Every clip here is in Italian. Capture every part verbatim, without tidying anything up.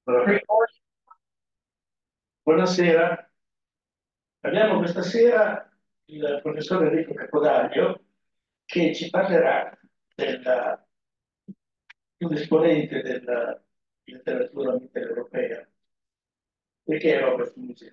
Allora, buonasera, abbiamo questa sera il professor Enrico Capodaglio che ci parlerà della, di un esponente della letteratura mitteleuropea, perché è Robert Musil.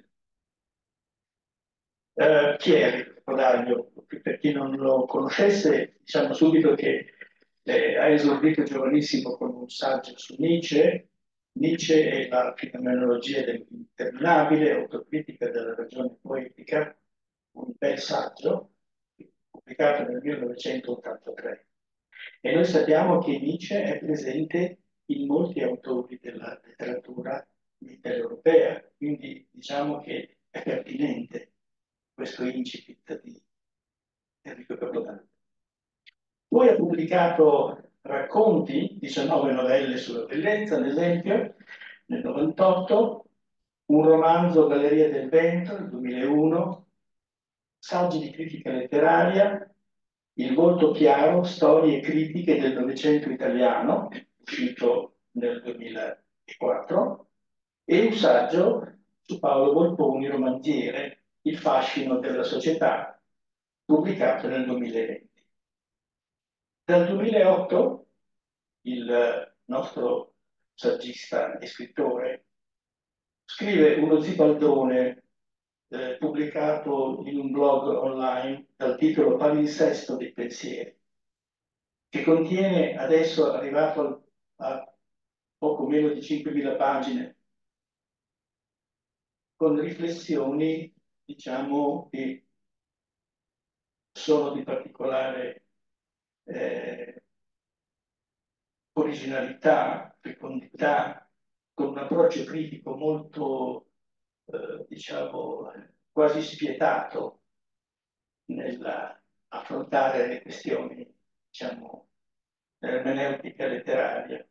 Eh, chi è Enrico Capodaglio? Per chi non lo conoscesse, diciamo subito che eh, ha esordito giovanissimo con un saggio su Nietzsche. Nietzsche è la fenomenologia dell'interminabile, autocritica della ragione poetica, un bel saggio pubblicato nel millenovecentottantatré. E noi sappiamo che Nietzsche è presente in molti autori della letteratura mitteleuropea, quindi diciamo che è pertinente questo incipit di Enrico Capodanno. Poi ha pubblicato racconti, diciannove novelle sulla bellezza, ad esempio, nel novantotto, un romanzo Galleria del Vento, nel duemilauno, saggi di critica letteraria, Il volto chiaro, storie e critiche del Novecento italiano, uscito nel duemilaquattro, e un saggio su Paolo Volponi, romanziere, Il fascino della società, pubblicato nel duemilaventi. Dal duemilaotto il nostro saggista e scrittore scrive uno zibaldone eh, pubblicato in un blog online dal titolo Palinsesto dei pensieri, che contiene adesso arrivato a poco meno di cinquemila pagine, con riflessioni, diciamo, che sono di particolare eh, originalità, fecondità, con un approccio critico molto, eh, diciamo, quasi spietato nell'affrontare le questioni, diciamo, dell'ermeneutica letteraria.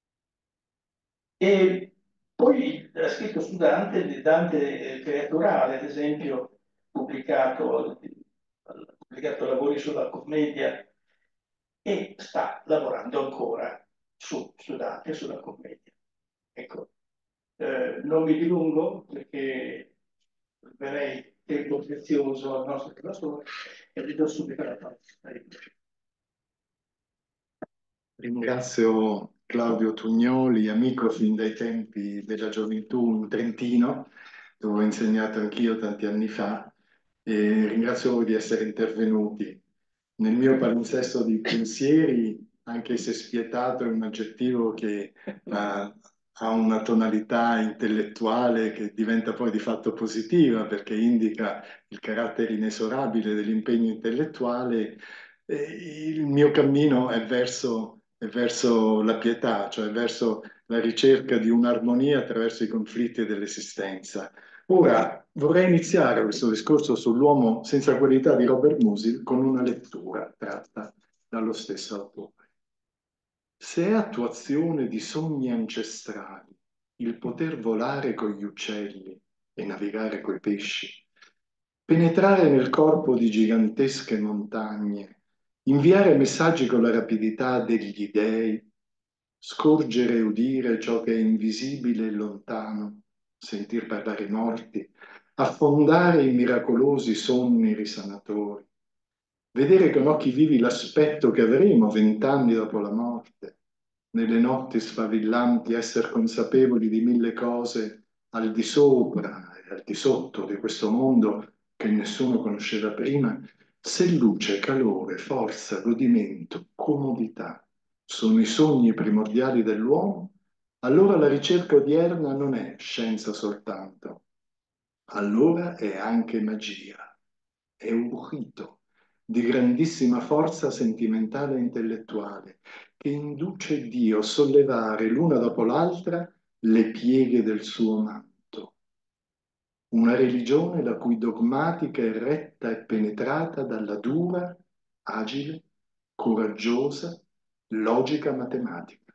E poi ha scritto su Dante, di Dante eh, creaturale, ad esempio, pubblicato, pubblicato lavori sulla commedia e sta lavorando ancora su, su Dante, sulla commedia. Ecco, eh, non mi dilungo perché ruberei tempo prezioso al nostro professore e gli do subito la parola. Ringrazio Claudio Tugnoli, amico fin dai tempi della gioventù in Trentino, dove ho insegnato anch'io tanti anni fa, e ringrazio voi di essere intervenuti. Nel mio palinsesto di pensieri, anche se spietato è un aggettivo che ha, ha una tonalità intellettuale che diventa poi di fatto positiva perché indica il carattere inesorabile dell'impegno intellettuale. E il mio cammino è verso, è verso la pietà, cioè verso la ricerca di un'armonia attraverso i conflitti dell'esistenza. Ora vorrei iniziare questo discorso sull'uomo senza qualità di Robert Musil con una lettura tratta dallo stesso autore. Se è attuazione di sogni ancestrali il poter volare con gli uccelli e navigare coi pesci, penetrare nel corpo di gigantesche montagne, inviare messaggi con la rapidità degli dei, scorgere e udire ciò che è invisibile e lontano, sentir parlare i morti, affondare i miracolosi sonni risanatori, vedere con occhi vivi l'aspetto che avremo vent'anni dopo la morte, nelle notti sfavillanti essere consapevoli di mille cose al di sopra e al di sotto di questo mondo che nessuno conosceva prima, se luce, calore, forza, godimento, comodità sono i sogni primordiali dell'uomo, allora la ricerca odierna non è scienza soltanto, allora è anche magia, è un rito di grandissima forza sentimentale e intellettuale che induce Dio a sollevare l'una dopo l'altra le pieghe del suo manto. Una religione la cui dogmatica è retta e penetrata dalla dura, agile, coraggiosa, logica matematica,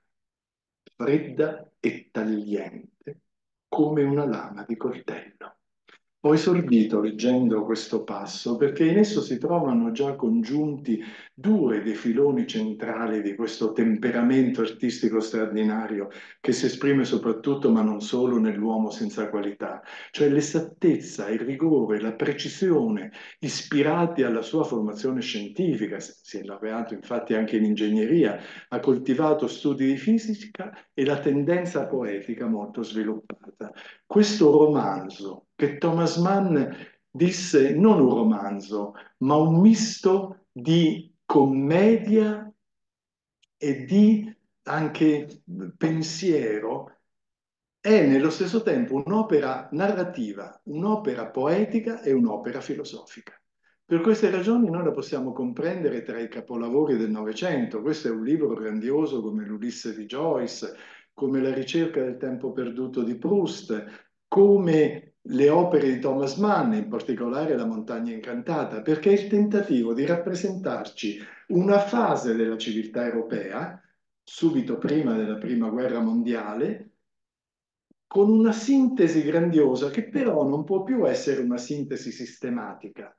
fredda e tagliente come una lama di coltello. Ho esordito leggendo questo passo perché in esso si trovano già congiunti due dei filoni centrali di questo temperamento artistico straordinario che si esprime soprattutto, ma non solo, nell'uomo senza qualità, cioè l'esattezza, il rigore, la precisione ispirati alla sua formazione scientifica. Si è laureato infatti anche in ingegneria, ha coltivato studi di fisica e la tendenza poetica molto sviluppata. Questo romanzo che Thomas Mann disse non un romanzo, ma un misto di commedia e di anche pensiero, è nello stesso tempo un'opera narrativa, un'opera poetica e un'opera filosofica. Per queste ragioni noi la possiamo comprendere tra i capolavori del Novecento. Questo è un libro grandioso come l'Ulisse di Joyce, come La ricerca del tempo perduto di Proust, come le opere di Thomas Mann, in particolare La montagna incantata, perché è il tentativo di rappresentarci una fase della civiltà europea, subito prima della Prima Guerra Mondiale, con una sintesi grandiosa che però non può più essere una sintesi sistematica,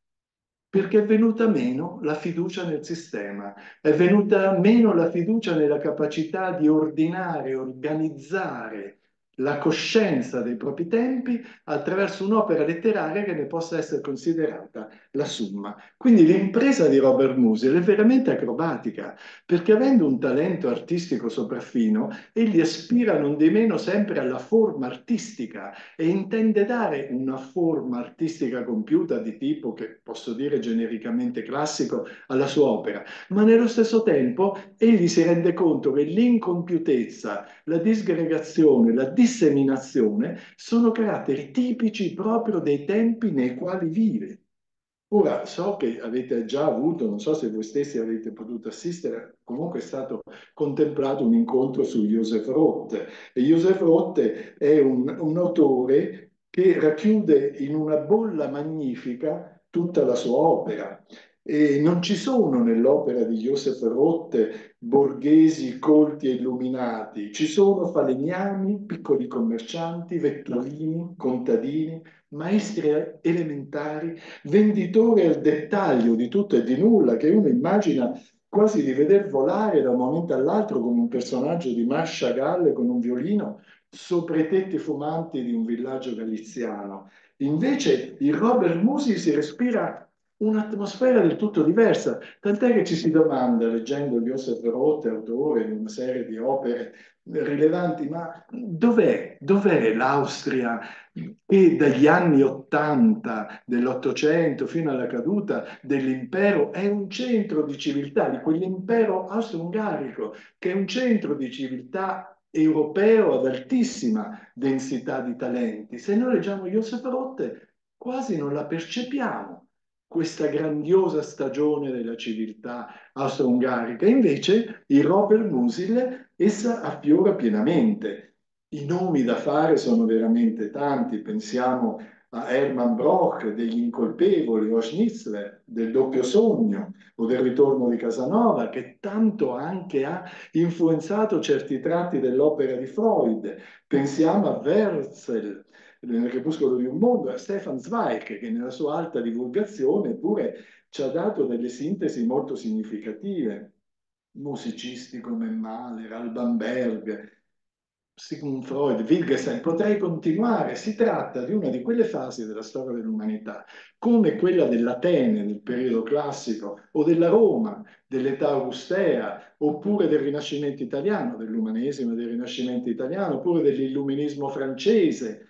perché è venuta meno la fiducia nel sistema, è venuta meno la fiducia nella capacità di ordinare, organizzare la coscienza dei propri tempi attraverso un'opera letteraria che ne possa essere considerata la summa. Quindi l'impresa di Robert Musil è veramente acrobatica, perché avendo un talento artistico sopraffino, egli aspira non di meno sempre alla forma artistica e intende dare una forma artistica compiuta di tipo che posso dire genericamente classico alla sua opera, ma nello stesso tempo egli si rende conto che l'incompiutezza, la disgregazione, la disseminazione sono caratteri tipici proprio dei tempi nei quali vive. Ora, so che avete già avuto, non so se voi stessi avete potuto assistere, comunque è stato contemplato un incontro su Joseph Roth. E Joseph Roth è un, un autore che racchiude in una bolla magnifica tutta la sua opera. E non ci sono nell'opera di Joseph Roth borghesi colti e illuminati, ci sono falegnami, piccoli commercianti, vetturini, contadini, maestri elementari, venditori al dettaglio di tutto e di nulla, che uno immagina quasi di veder volare da un momento all'altro come un personaggio di Marc Chagall con un violino sopra i tetti fumanti di un villaggio galiziano. Invece in Robert Musil si respira un'atmosfera del tutto diversa, tant'è che ci si domanda, leggendo Joseph Roth, autore di una serie di opere rilevanti, ma dov'è, dov'è l'Austria che dagli anni ottanta dell'Ottocento fino alla caduta dell'impero è un centro di civiltà, di quell'impero austro-ungarico, che è un centro di civiltà europeo ad altissima densità di talenti. Se noi leggiamo Joseph Roth, quasi non la percepiamo questa grandiosa stagione della civiltà austro-ungarica. Invece, in Robert Musil, essa affiora pienamente. I nomi da fare sono veramente tanti, pensiamo a Hermann Broch degli Incolpevoli, o Schnitzler del Doppio Sogno o del Ritorno di Casanova, che tanto anche ha influenzato certi tratti dell'opera di Freud. Pensiamo a Wurzel nel Crepuscolo di un mondo, a Stefan Zweig, che nella sua alta divulgazione pure ci ha dato delle sintesi molto significative. Musicisti come Mahler, Alban Berg, Sigmund Freud, Wittgenstein, potrei continuare. Si tratta di una di quelle fasi della storia dell'umanità, come quella dell'Atene del periodo classico o della Roma dell'età augustea, oppure del Rinascimento italiano, dell'umanesimo e del Rinascimento italiano, oppure dell'illuminismo francese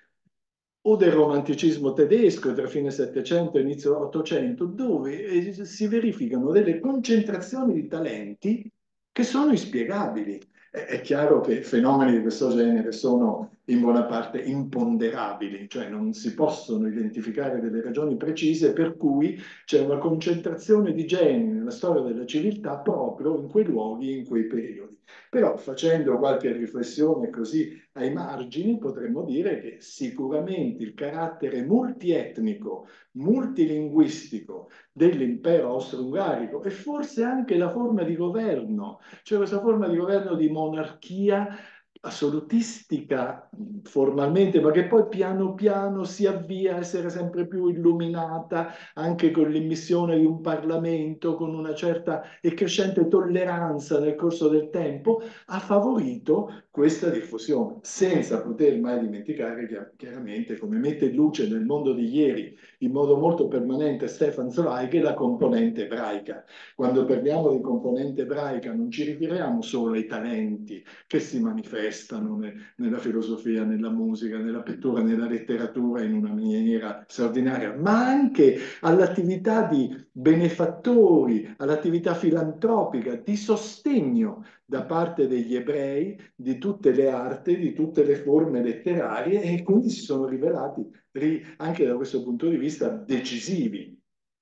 o del romanticismo tedesco tra fine Settecento e inizio Ottocento, dove eh, si verificano delle concentrazioni di talenti che sono inspiegabili. È, è chiaro che fenomeni di questo genere sono in buona parte imponderabili, cioè non si possono identificare delle ragioni precise per cui c'è una concentrazione di geni nella storia della civiltà proprio in quei luoghi, in quei periodi. Però facendo qualche riflessione così ai margini, potremmo dire che sicuramente il carattere multietnico, multilinguistico dell'impero austro-ungarico e forse anche la forma di governo, cioè questa forma di governo di monarchia assolutistica formalmente, ma che poi piano piano si avvia a essere sempre più illuminata anche con l'immissione di un Parlamento, con una certa e crescente tolleranza nel corso del tempo, ha favorito questa diffusione, senza poter mai dimenticare che chiaramente, come mette in luce nel mondo di ieri in modo molto permanente Stefan Zweig, la componente ebraica. Quando parliamo di componente ebraica non ci riferiamo solo ai talenti che si manifestano ne, nella filosofia, nella musica, nella pittura, nella letteratura in una maniera straordinaria, ma anche all'attività di benefattori, all'attività filantropica, di sostegno da parte degli ebrei di tutte le arti, di tutte le forme letterarie e quindi si sono rivelati anche da questo punto di vista decisivi.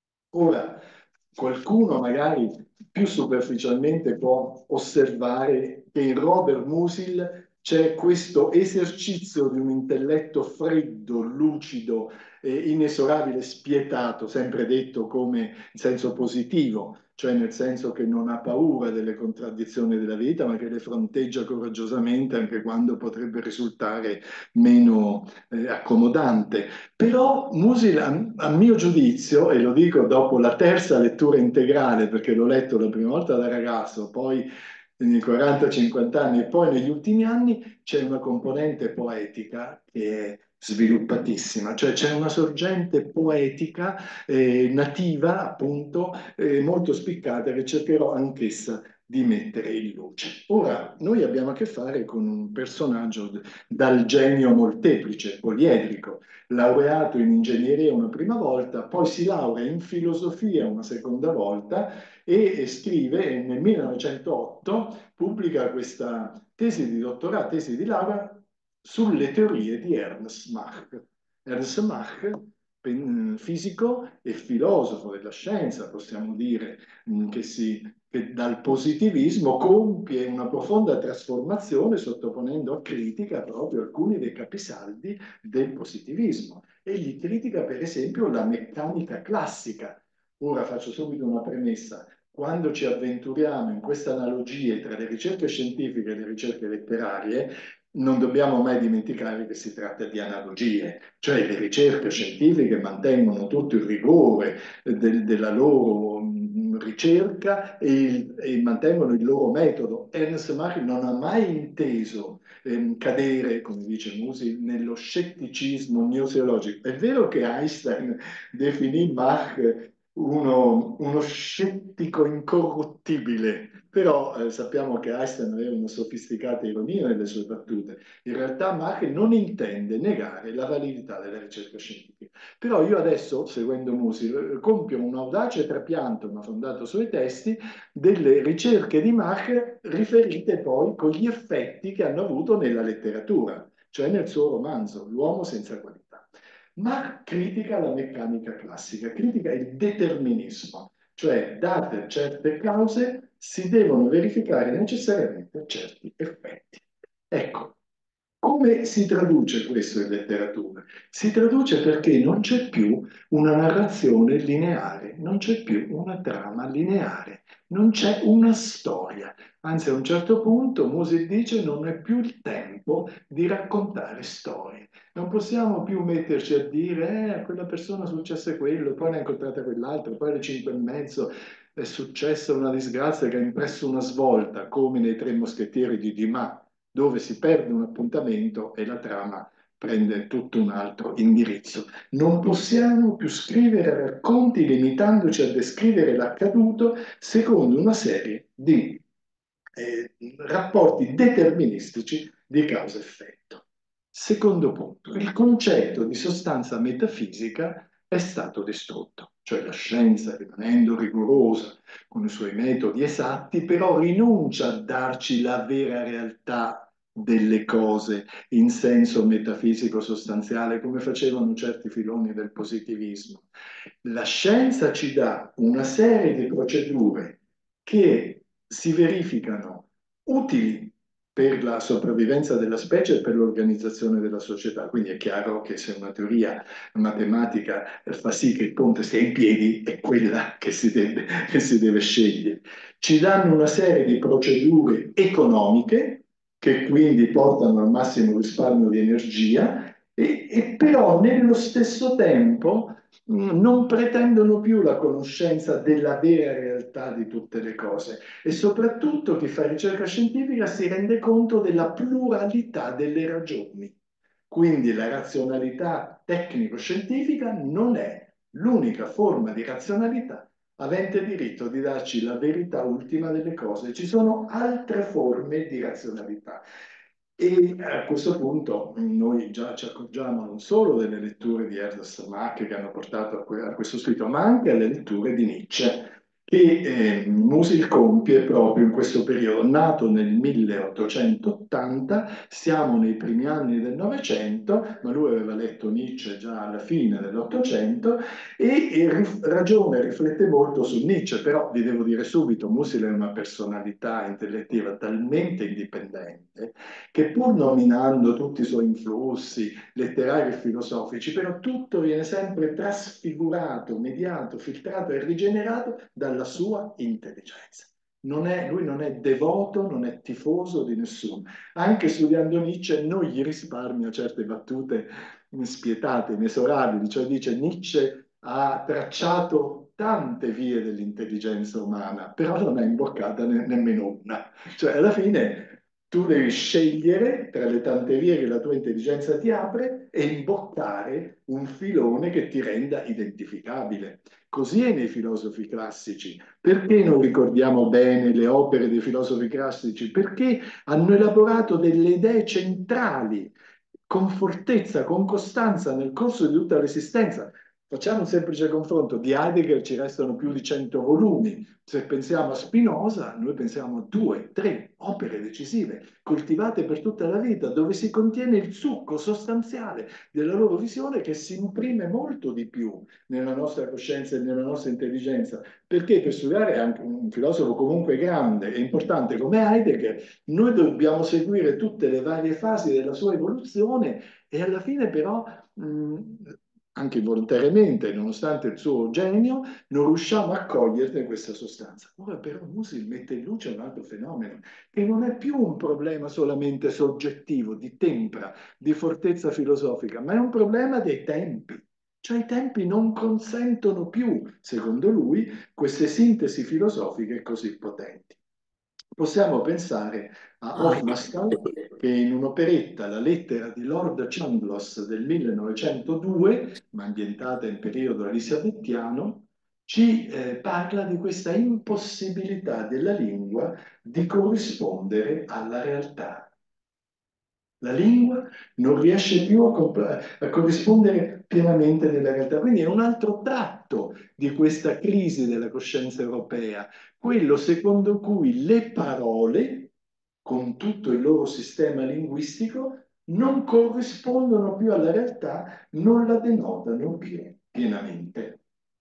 Ora, qualcuno magari più superficialmente può osservare che in Robert Musil c'è questo esercizio di un intelletto freddo, lucido, eh, inesorabile, spietato, sempre detto come in senso positivo, cioè nel senso che non ha paura delle contraddizioni della vita, ma che le fronteggia coraggiosamente anche quando potrebbe risultare meno eh, accomodante. Però Musil, a, a mio giudizio, e lo dico dopo la terza lettura integrale, perché l'ho letto la prima volta da ragazzo, poi nei quaranta cinquanta anni e poi negli ultimi anni, c'è una componente poetica che è sviluppatissima, cioè c'è una sorgente poetica eh, nativa, appunto, eh, molto spiccata che cercherò anch'essa di mettere in luce. Ora, noi abbiamo a che fare con un personaggio dal genio molteplice, poliedrico, laureato in ingegneria una prima volta, poi si laurea in filosofia una seconda volta e scrive nel millenovecentootto, pubblica questa tesi di dottorato, tesi di laurea sulle teorie di Ernst Mach. Ernst Mach, fisico e filosofo della scienza, possiamo dire, che, si, che dal positivismo compie una profonda trasformazione sottoponendo a critica proprio alcuni dei capisaldi del positivismo. Egli critica per esempio la meccanica classica. Ora faccio subito una premessa. Quando ci avventuriamo in queste analogie tra le ricerche scientifiche e le ricerche letterarie, non dobbiamo mai dimenticare che si tratta di analogie, cioè le ricerche scientifiche mantengono tutto il rigore del, della loro mh, ricerca e, il, e, mantengono il loro metodo. Ernst Mach non ha mai inteso ehm, cadere, come dice Musi, nello scetticismo gnoseologico. È vero che Einstein definì Mach uno, uno scettico incorruttibile, però eh, sappiamo che Einstein aveva una sofisticata ironia nelle sue battute. In realtà Mach non intende negare la validità della ricerca scientifica. Però io adesso, seguendo Musi, compio un audace trapianto, ma fondato sui testi, delle ricerche di Mach riferite poi con gli effetti che hanno avuto nella letteratura, cioè nel suo romanzo L'uomo senza qualità. Mach critica la meccanica classica, critica il determinismo, cioè date certe cause si devono verificare necessariamente certi effetti. Ecco, come si traduce questo in letteratura? Si traduce perché non c'è più una narrazione lineare, non c'è più una trama lineare, non c'è una storia. Anzi, a un certo punto Musi dice non è più il tempo di raccontare storie. Non possiamo più metterci a dire eh, a quella persona successe quello, poi ne ha incontrata quell'altro, poi alle cinque e mezzo è successa una disgrazia che ha impresso una svolta, come nei Tre Moschettieri di Dumas, dove si perde un appuntamento e la trama prende tutto un altro indirizzo. Non possiamo più scrivere racconti limitandoci a descrivere l'accaduto secondo una serie di eh, rapporti deterministici di causa-effetto. Secondo punto, il concetto di sostanza metafisica è stato distrutto, cioè la scienza, rimanendo rigorosa con i suoi metodi esatti, però rinuncia a darci la vera realtà delle cose in senso metafisico sostanziale, come facevano certi filoni del positivismo. La scienza ci dà una serie di procedure che si verificano utili per la sopravvivenza della specie e per l'organizzazione della società. Quindi è chiaro che se una teoria matematica fa sì che il ponte stia in piedi, è quella che si deve, che si deve scegliere. Ci danno una serie di procedure economiche che quindi portano al massimo risparmio di energia, e, e però nello stesso tempo mh, non pretendono più la conoscenza della vera realtà di tutte le cose. E soprattutto chi fa ricerca scientifica si rende conto della pluralità delle ragioni. Quindi la razionalità tecnico-scientifica non è l'unica forma di razionalità avente diritto di darci la verità ultima delle cose. Ci sono altre forme di razionalità. E a questo punto noi già ci accorgiamo non solo delle letture di Ernst Mach che hanno portato a, que- a questo scritto, ma anche alle letture di Nietzsche, che eh, Musil compie proprio in questo periodo, nato nel milleottocentottanta, siamo nei primi anni del Novecento, ma lui aveva letto Nietzsche già alla fine dell'Ottocento e, e rif- ragiona e riflette molto su Nietzsche, però vi devo dire subito, Musil è una personalità intellettiva talmente indipendente che pur nominando tutti i suoi influssi letterari e filosofici, però tutto viene sempre trasfigurato, mediato, filtrato e rigenerato dalla sua intelligenza. Non è, lui non è devoto, non è tifoso di nessuno. Anche studiando Nietzsche non gli risparmia certe battute spietate, inesorabili, cioè dice Nietzsche ha tracciato tante vie dell'intelligenza umana, però non ha imboccata ne- nemmeno una. Cioè alla fine tu devi scegliere tra le tante vie che la tua intelligenza ti apre e imboccare un filone che ti renda identificabile. Così è nei filosofi classici. Perché non ricordiamo bene le opere dei filosofi classici? Perché hanno elaborato delle idee centrali con fortezza, con costanza nel corso di tutta l'esistenza. Facciamo un semplice confronto. Di Heidegger ci restano più di cento volumi. Se pensiamo a Spinoza, noi pensiamo a due, tre opere decisive, coltivate per tutta la vita, dove si contiene il succo sostanziale della loro visione che si imprime molto di più nella nostra coscienza e nella nostra intelligenza. Perché per studiare anche un filosofo comunque grande e importante come Heidegger, noi dobbiamo seguire tutte le varie fasi della sua evoluzione e alla fine però, mh, anche involontariamente, nonostante il suo genio, non riusciamo a coglierne questa sostanza. Ora però Musil mette in luce un altro fenomeno, che non è più un problema solamente soggettivo, di tempra, di fortezza filosofica, ma è un problema dei tempi. Cioè i tempi non consentono più, secondo lui, queste sintesi filosofiche così potenti. Possiamo pensare a Hofmannsthal che in un'operetta, La lettera di Lord Chandos del millenovecentodue, ma ambientata in periodo elisabettiano, ci eh, parla di questa impossibilità della lingua di corrispondere alla realtà. La lingua non riesce più a, comp- a corrispondere pienamente nella realtà. Quindi è un altro tratto di questa crisi della coscienza europea, quello secondo cui le parole, con tutto il loro sistema linguistico, non corrispondono più alla realtà, non la denotano pie- pienamente.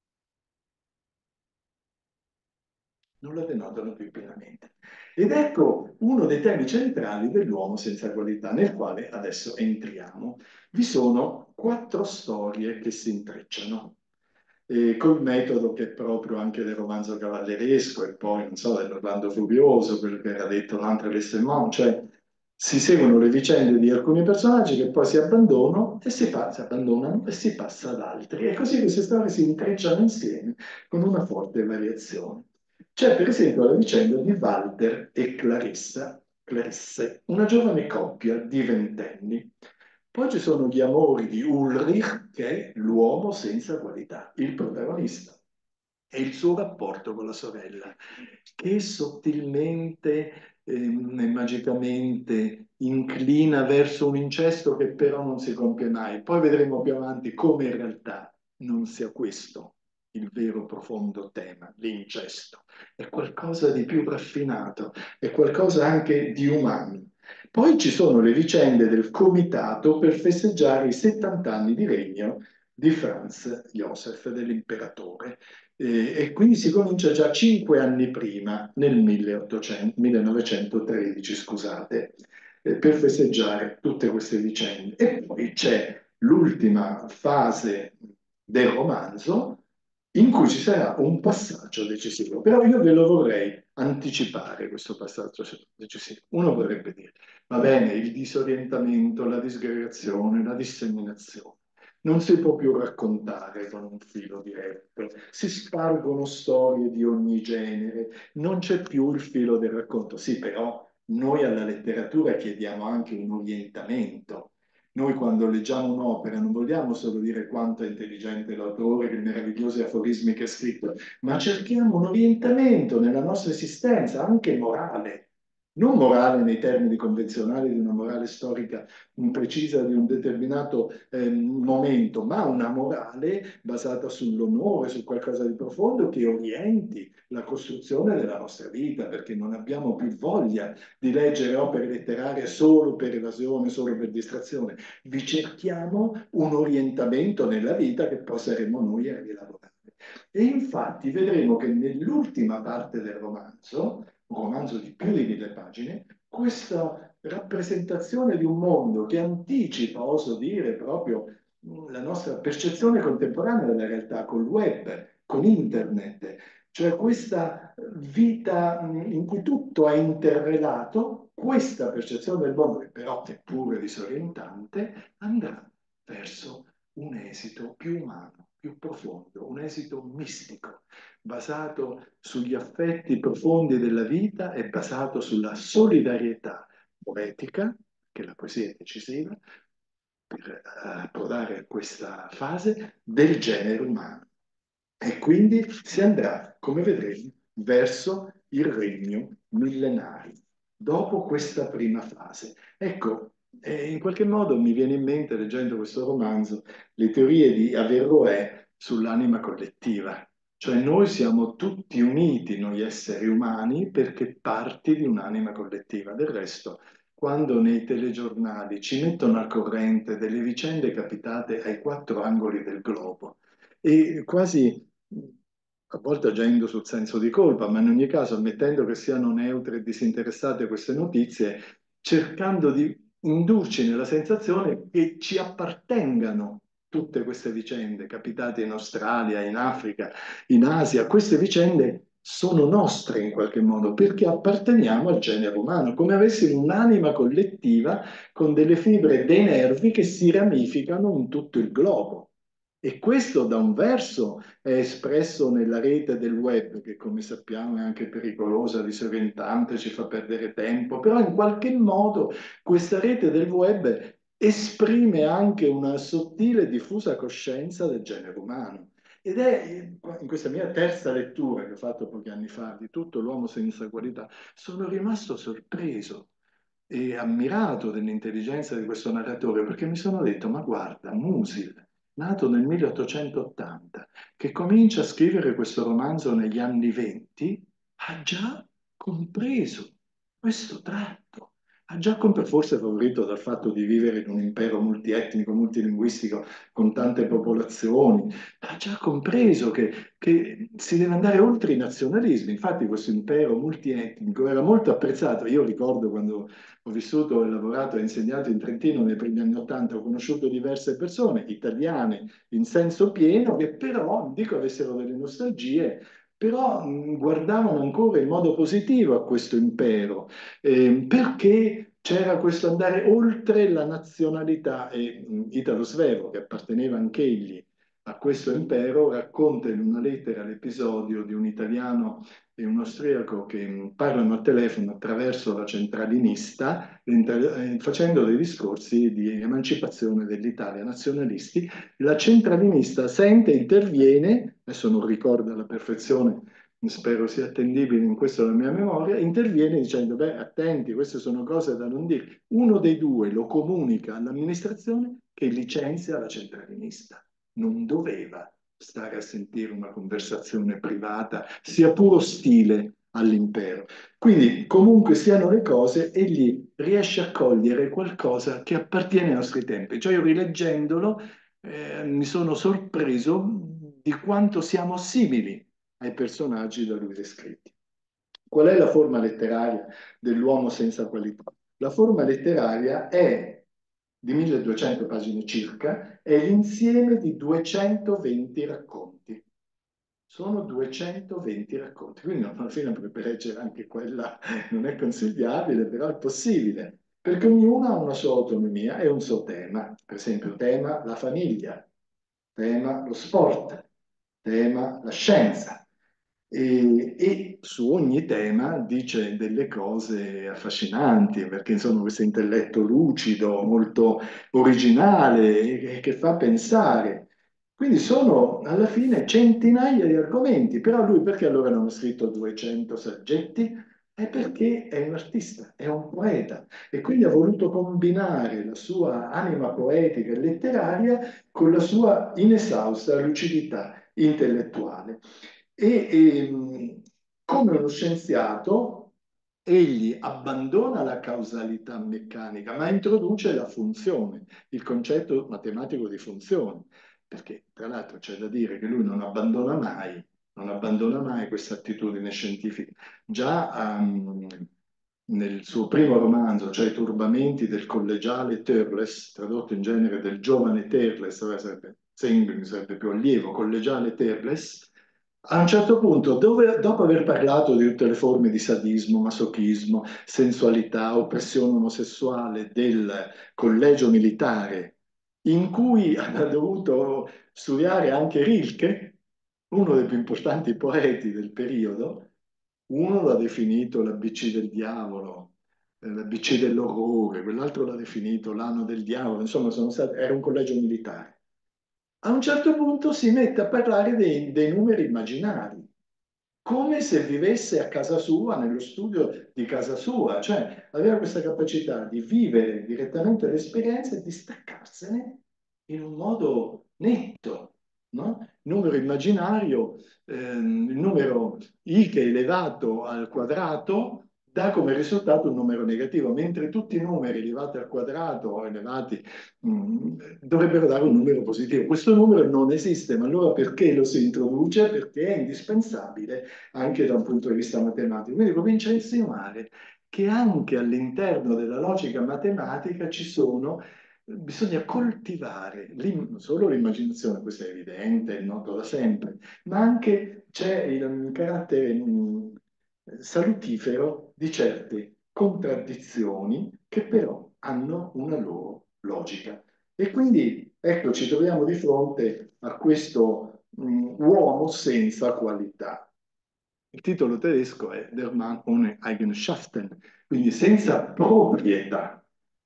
Non la denotano più pienamente. Ed ecco uno dei temi centrali dell'uomo senza qualità, nel quale adesso entriamo. Vi sono quattro storie che si intrecciano, eh, col metodo che è proprio anche del romanzo cavalleresco e poi, non so, dell'Orlando Furioso, quello che era detto l'Antre Lestemont, cioè si seguono le vicende di alcuni personaggi che poi si abbandonano e si, pa- si abbandonano e si passa ad altri. E così queste storie si intrecciano insieme con una forte variazione. C'è per esempio la vicenda di Walter e Clarissa, Clarisse, una giovane coppia di ventenni. Poi ci sono gli amori di Ulrich, che è l'uomo senza qualità, il protagonista, e il suo rapporto con la sorella, che sottilmente ehm, e magicamente inclina verso un incesto che però non si compie mai. Poi vedremo più avanti come in realtà non sia questo il vero profondo tema, l'incesto. È qualcosa di più raffinato, è qualcosa anche di umano. Poi ci sono le vicende del comitato per festeggiare i settanta anni di regno di Franz Joseph, dell'imperatore. Eh, e quindi si comincia già cinque anni prima, nel milleottocento millenovecentotredici, scusate, eh, per festeggiare tutte queste vicende. E poi c'è l'ultima fase del romanzo, in cui ci sarà un passaggio decisivo. Però io ve lo vorrei anticipare, questo passaggio decisivo. Uno vorrebbe dire, va bene, il disorientamento, la disgregazione, la disseminazione. Non si può più raccontare con un filo diretto, si spargono storie di ogni genere, non c'è più il filo del racconto. Sì, però noi alla letteratura chiediamo anche un orientamento. Noi quando leggiamo un'opera non vogliamo solo dire quanto è intelligente l'autore, che meravigliosi aforismi che ha scritto, ma cerchiamo un orientamento nella nostra esistenza, anche morale. Non morale nei termini convenzionali di una morale storica precisa di un determinato eh, momento, ma una morale basata sull'onore, su qualcosa di profondo che orienti la costruzione della nostra vita, perché non abbiamo più voglia di leggere opere letterarie solo per evasione, solo per distrazione. Vi cerchiamo un orientamento nella vita che poi saremo noi a rielaborare. E infatti vedremo che nell'ultima parte del romanzo, un romanzo di più di mille pagine, questa rappresentazione di un mondo che anticipa, oso dire, proprio la nostra percezione contemporanea della realtà col web, con internet, cioè questa vita in cui tutto è interrelato, questa percezione del mondo, che però è pure disorientante, andrà verso un esito più umano, più profondo, un esito mistico, basato sugli affetti profondi della vita e basato sulla solidarietà poetica, che la poesia è decisiva, per approdare a questa fase del genere umano. E quindi si andrà, come vedremo, verso il regno millenario, dopo questa prima fase. Ecco, eh, in qualche modo mi viene in mente, leggendo questo romanzo, le teorie di Averroè sull'anima collettiva. Cioè noi siamo tutti uniti, noi esseri umani, perché parti di un'anima collettiva. Del resto, quando nei telegiornali ci mettono al corrente delle vicende capitate ai quattro angoli del globo, e quasi a volte agendo sul senso di colpa, ma in ogni caso ammettendo che siano neutre e disinteressate queste notizie, cercando di indurci nella sensazione che ci appartengano tutte queste vicende capitate in Australia, in Africa, in Asia. Queste vicende sono nostre in qualche modo perché apparteniamo al genere umano, come avessimo un'anima collettiva con delle fibre dei nervi che si ramificano in tutto il globo. E questo da un verso è espresso nella rete del web, che come sappiamo è anche pericolosa, disorientante, ci fa perdere tempo, però in qualche modo questa rete del web esprime anche una sottile e diffusa coscienza del genere umano. Ed è in questa mia terza lettura che ho fatto pochi anni fa di tutto l'uomo senza qualità, sono rimasto sorpreso e ammirato dell'intelligenza di questo narratore perché mi sono detto, ma guarda, Musil, nato nel milleottocentottanta, che comincia a scrivere questo romanzo negli anni venti, ha già compreso questo tratto. Ha già compreso, forse favorito dal fatto di vivere in un impero multietnico, multilinguistico, con tante popolazioni, ha già compreso che, che si deve andare oltre i nazionalismi. Infatti questo impero multietnico era molto apprezzato. Io ricordo quando ho vissuto e lavorato e insegnato in Trentino nei primi anni Ottanta, ho conosciuto diverse persone, italiane in senso pieno, che però, non dico avessero delle nostalgie, però mh, guardavano ancora in modo positivo a questo impero, eh, perché c'era questo andare oltre la nazionalità e mh, Italo Svevo, che apparteneva anch'egli a questo impero, racconta in una lettera l'episodio di un italiano e un austriaco che mh, parlano al telefono attraverso la centralinista, eh, facendo dei discorsi di emancipazione dell'Italia, nazionalisti. La centralinista sente, interviene, adesso non ricordo alla perfezione, spero sia attendibile in questo la mia memoria, interviene dicendo, beh, attenti, queste sono cose da non dire. Uno dei due lo comunica all'amministrazione che licenzia la centralinista. Non doveva stare a sentire una conversazione privata, sia pure ostile all'impero. Quindi, comunque siano le cose, egli riesce a cogliere qualcosa che appartiene ai nostri tempi. Cioè, io rileggendolo, eh, mi sono sorpreso di quanto siamo simili ai personaggi da lui descritti. Qual è la forma letteraria dell'uomo senza qualità? La forma letteraria è di milleduecento pagine circa, è l'insieme di duecentoventi racconti. sono duecentoventi racconti, quindi alla fine potrebbe leggere anche quella, non è consigliabile, però è possibile, perché ognuno ha una sua autonomia e un suo tema. Per esempio, tema la famiglia, tema lo sport, tema la scienza. E, e su ogni tema dice delle cose affascinanti, perché insomma questo intelletto lucido, molto originale, e che fa pensare. Quindi sono alla fine centinaia di argomenti, però lui perché allora non ha scritto duecento saggetti? È perché è un artista, è un poeta e quindi ha voluto combinare la sua anima poetica e letteraria con la sua inesausta lucidità intellettuale. E, e, come uno scienziato, egli abbandona la causalità meccanica, ma introduce la funzione, il concetto matematico di funzione, perché tra l'altro c'è da dire che lui non abbandona mai, non abbandona mai questa attitudine scientifica. Già um, nel suo primo romanzo, cioè I turbamenti del collegiale Törles, tradotto in genere del giovane Törles, sarebbe, Zenghi sarebbe più allievo, collegiale Törles, a un certo punto, dove, dopo aver parlato di tutte le forme di sadismo, masochismo, sensualità, oppressione omosessuale del collegio militare, in cui ha dovuto studiare anche Rilke, uno dei più importanti poeti del periodo, uno l'ha definito l'A B C del diavolo, eh, l'A B C dell'orrore, quell'altro l'ha definito l'anno del diavolo, insomma sono stati- era un collegio militare. A un certo punto si mette a parlare dei, dei numeri immaginari, come se vivesse a casa sua, nello studio di casa sua, cioè aveva questa capacità di vivere direttamente l'esperienza e di staccarsene in un modo netto, no? Il numero immaginario, ehm, il numero i che è elevato al quadrato dà come risultato un numero negativo, mentre tutti i numeri elevati al quadrato o elevati mh, dovrebbero dare un numero positivo. Questo numero non esiste, ma allora perché lo si introduce? Perché è indispensabile anche da un punto di vista matematico. Quindi comincia a insinuare che anche all'interno della logica matematica ci sono, bisogna coltivare l'im- non solo l'immaginazione, questo è evidente, è noto da sempre, ma anche c'è il carattere mh, salutifero di certe contraddizioni che però hanno una loro logica. E quindi ecco, ci troviamo di fronte a questo mh, uomo senza qualità. Il titolo tedesco è Der Mann ohne Eigenschaften, quindi senza proprietà.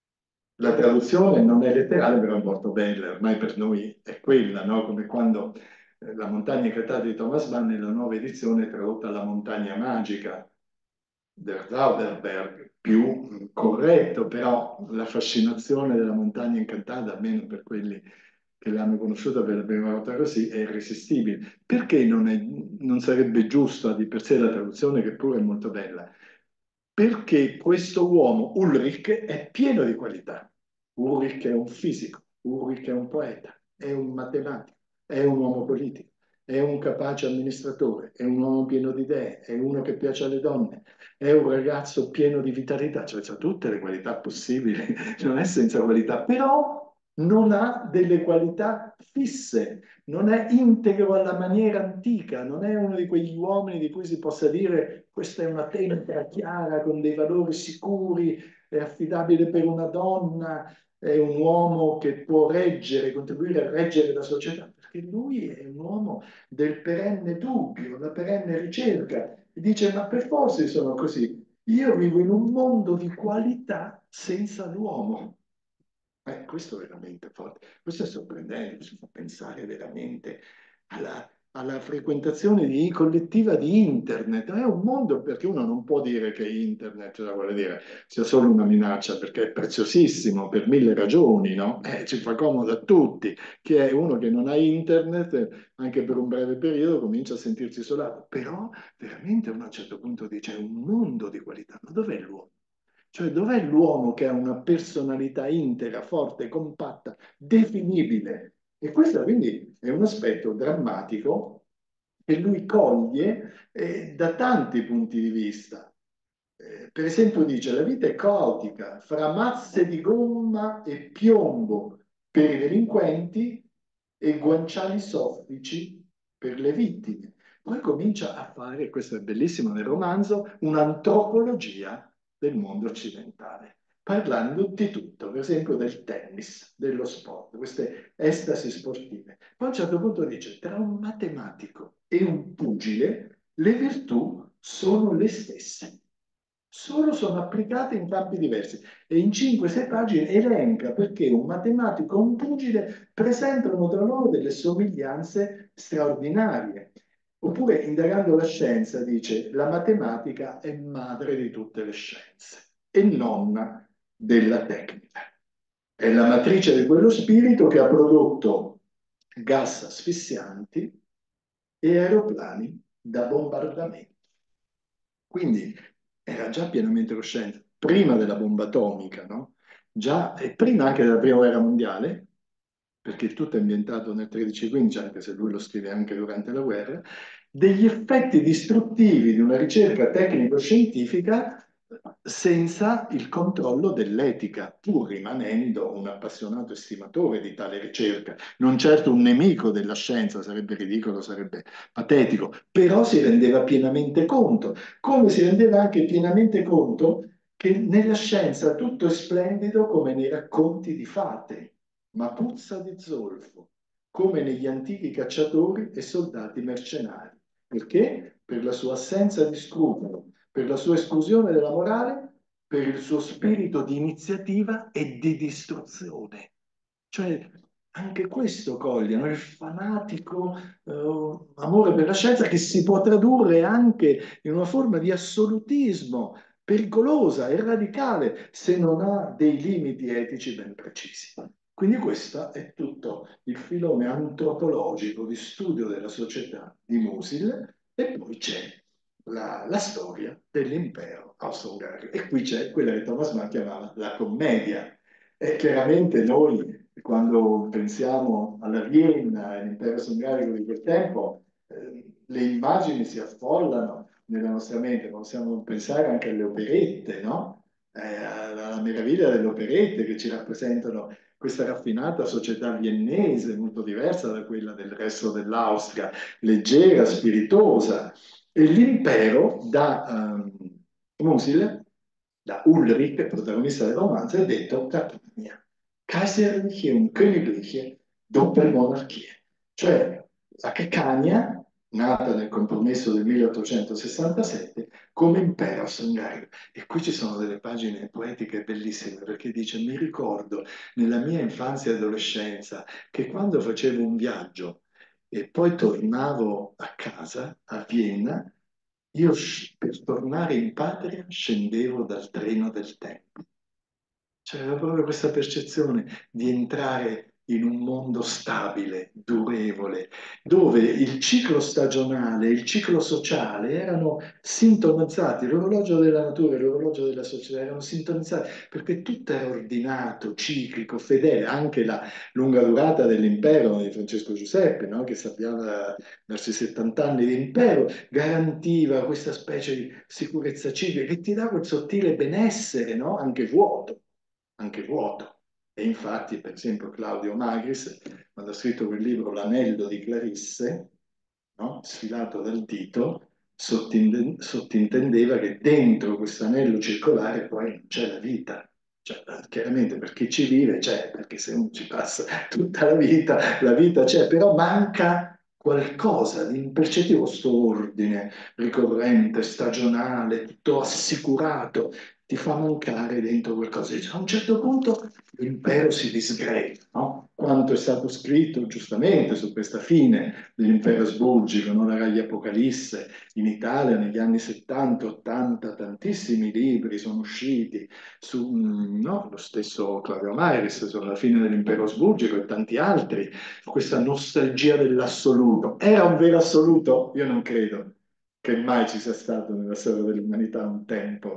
La traduzione non è letterale, però è molto bella, ormai per noi è quella, no? Come quando eh, La montagna incantata di Thomas Mann nella nuova edizione è tradotta La montagna magica, del Zauberberg, più mh, corretto, però la fascinazione della montagna incantata, almeno per quelli che l'hanno conosciuta per la prima volta così, è irresistibile. Perché non, è- non sarebbe giusta di per sé la traduzione, che pure è molto bella? Perché questo uomo, Ulrich, è pieno di qualità. Ulrich è un fisico, Ulrich è un poeta, è un matematico, è un uomo politico, è un capace amministratore, è un uomo pieno di idee, è uno che piace alle donne, è un ragazzo pieno di vitalità, cioè ha tutte le qualità possibili, non è senza qualità, però non ha delle qualità fisse, non è integro alla maniera antica, non è uno di quegli uomini di cui si possa dire questa è una tempra chiara con dei valori sicuri, è affidabile per una donna, è un uomo che può reggere, contribuire a reggere la società, perché lui è un uomo del perenne dubbio, la perenne ricerca, e dice ma per forza sono così, io vivo in un mondo di qualità senza l'uomo. Eh, questo è veramente forte, questo è sorprendente, ci fa pensare veramente alla, alla frequentazione di- collettiva di internet. È un mondo perché uno non può dire che internet, cioè, vuole dire, sia solo una minaccia, perché è preziosissimo per mille ragioni, no? Eh, ci fa comodo a tutti. Chi è uno che non ha internet, eh, anche per un breve periodo, comincia a sentirsi isolato. Però veramente uno a un certo punto dice, è un mondo di qualità, ma dov'è l'uomo? Cioè, dov'è l'uomo che ha una personalità integra, forte, compatta, definibile? E questo quindi è un aspetto drammatico che lui coglie eh, da tanti punti di vista. Eh, per esempio dice, la vita è caotica, fra mazze di gomma e piombo per i delinquenti e guanciali soffici per le vittime. Poi comincia a fare, questo è bellissimo nel romanzo, un'antropologia del mondo occidentale, parlando di tutto, per esempio del tennis, dello sport, queste estasi sportive. Poi a un certo punto dice, tra un matematico e un pugile, le virtù sono le stesse, solo sono applicate in campi diversi. E in cinque sei pagine elenca perché un matematico e un pugile presentano tra loro delle somiglianze straordinarie. Oppure, indagando la scienza, dice la matematica è madre di tutte le scienze e nonna della tecnica. È la matrice di quello spirito che ha prodotto gas asfissianti e aeroplani da bombardamento. Quindi era già pienamente cosciente, prima della bomba atomica, no? Già, e prima anche della prima guerra mondiale, perché tutto è ambientato nel tredici quindici, anche se lui lo scrive anche durante la guerra, degli effetti distruttivi di una ricerca tecnico-scientifica senza il controllo dell'etica, pur rimanendo un appassionato estimatore di tale ricerca. Non certo un nemico della scienza, sarebbe ridicolo, sarebbe patetico, però si rendeva pienamente conto, come si rendeva anche pienamente conto che nella scienza tutto è splendido come nei racconti di fate, ma puzza di zolfo, come negli antichi cacciatori e soldati mercenari. Perché? Per la sua assenza di scrupolo, per la sua esclusione della morale, per il suo spirito di iniziativa e di distruzione. Cioè, anche questo coglie, no? Il fanatico eh, amore per la scienza che si può tradurre anche in una forma di assolutismo pericolosa e radicale se non ha dei limiti etici ben precisi. Quindi questo è tutto il filone antropologico di studio della società di Musil e poi c'è la, la storia dell'impero austro-ungarico. E qui c'è quella che Thomas Mann chiamava la commedia. E chiaramente noi, quando pensiamo alla Vienna e all'impero austro-ungarico di quel tempo, eh, le immagini si affollano nella nostra mente, possiamo pensare anche alle operette, no? Eh, alla meraviglia delle operette che ci rappresentano questa raffinata società viennese, molto diversa da quella del resto dell'Austria, leggera, spiritosa. E l'impero da um, Musil, da Ulrich, protagonista del romanzo, è detto Campania, Kaiserliche und Königliche Doppelmonarchie, cioè la Campania, nata nel compromesso del milleottocentosessantasette, come impero austro-ungarico. E qui ci sono delle pagine poetiche bellissime, perché dice, mi ricordo nella mia infanzia e adolescenza che quando facevo un viaggio e poi tornavo a casa, a Vienna, io per tornare in patria scendevo dal treno del tempo. C'era proprio questa percezione di entrare in un mondo stabile, durevole, dove il ciclo stagionale, il ciclo sociale erano sintonizzati, l'orologio della natura e l'orologio della società erano sintonizzati perché tutto era ordinato, ciclico, fedele, anche la lunga durata dell'impero di Francesco Giuseppe, no? Che sappiamo verso i settanta anni di impero, garantiva questa specie di sicurezza civica che ti dà quel sottile benessere, no? Anche vuoto anche vuoto. E infatti, per esempio, Claudio Magris, quando ha scritto quel libro L'anello di Clarisse, no? Sfilato dal dito, sottinde- sottintendeva che dentro questo anello circolare poi non c'è la vita. Cioè, chiaramente per chi ci vive c'è, perché se uno ci passa tutta la vita, la vita c'è, però manca qualcosa di impercettibile, questo ordine ricorrente, stagionale, tutto assicurato, ti fa mancare dentro qualcosa. A un certo punto l'impero si disgrega, no? Quanto è stato scritto giustamente su questa fine dell'impero asburgico, no? La Raglia Apocalisse in Italia negli anni settanta ottanta, tantissimi libri sono usciti su, mm, no? Lo stesso Claudio Maris sulla fine dell'impero asburgico e tanti altri, questa nostalgia dell'assoluto. Era un vero assoluto? Io non credo che mai ci sia stato nella storia dell'umanità un tempo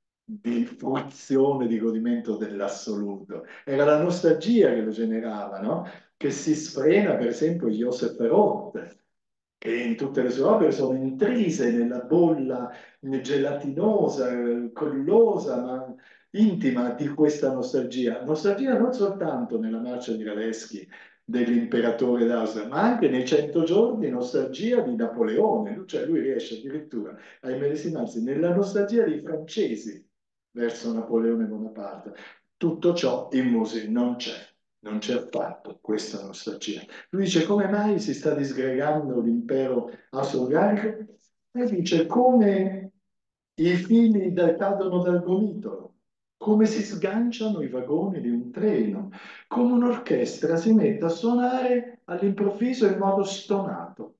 di fruizione, di godimento dell'assoluto. Era la nostalgia che lo generava, no? Che si sfrena, per esempio, Joseph Roth, che in tutte le sue opere sono intrise nella bolla gelatinosa, eh, collosa, ma intima di questa nostalgia. Nostalgia non soltanto nella marcia di Radetzky, dell'imperatore d'Austria, ma anche nei cento giorni nostalgia di Napoleone, cioè lui riesce addirittura a immedesimarsi nella nostalgia dei francesi verso Napoleone Bonaparte. Tutto ciò in Musil non c'è, non c'è affatto questa nostalgia. Lui dice come mai si sta disgregando l'impero austro-ungarico? E dice come i fili da- cadono dal gomitolo, come si sganciano i vagoni di un treno, come un'orchestra si mette a suonare all'improvviso in modo stonato.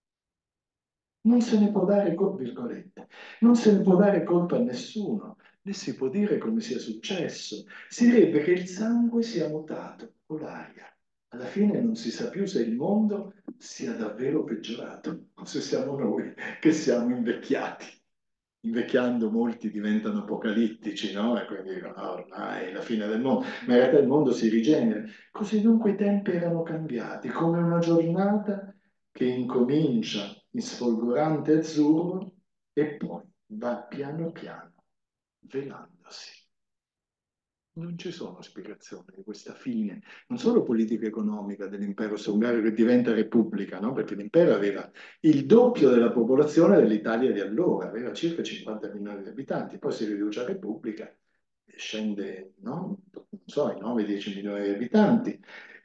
Non se ne può dare colpa, virgolette, non se ne può dare colpa a nessuno, né si può dire come sia successo. Si direbbe che il sangue sia mutato o l'aria. Alla fine non si sa più se il mondo sia davvero peggiorato o se siamo noi che siamo invecchiati. Invecchiando molti diventano apocalittici, no? E quindi dicono, "Ah, ormai è la fine del mondo", ma in realtà il mondo si rigenera. Così dunque i tempi erano cambiati, come una giornata che incomincia in sfolgorante azzurro e poi va piano piano velandosi. Non ci sono spiegazioni di questa fine, non solo politica-economica dell'impero austro-ungarico che diventa repubblica, no? Perché l'impero aveva il doppio della popolazione dell'Italia di allora, aveva circa cinquanta milioni di abitanti, poi si riduce a repubblica e scende, no? Non so, ai nove dieci milioni di abitanti.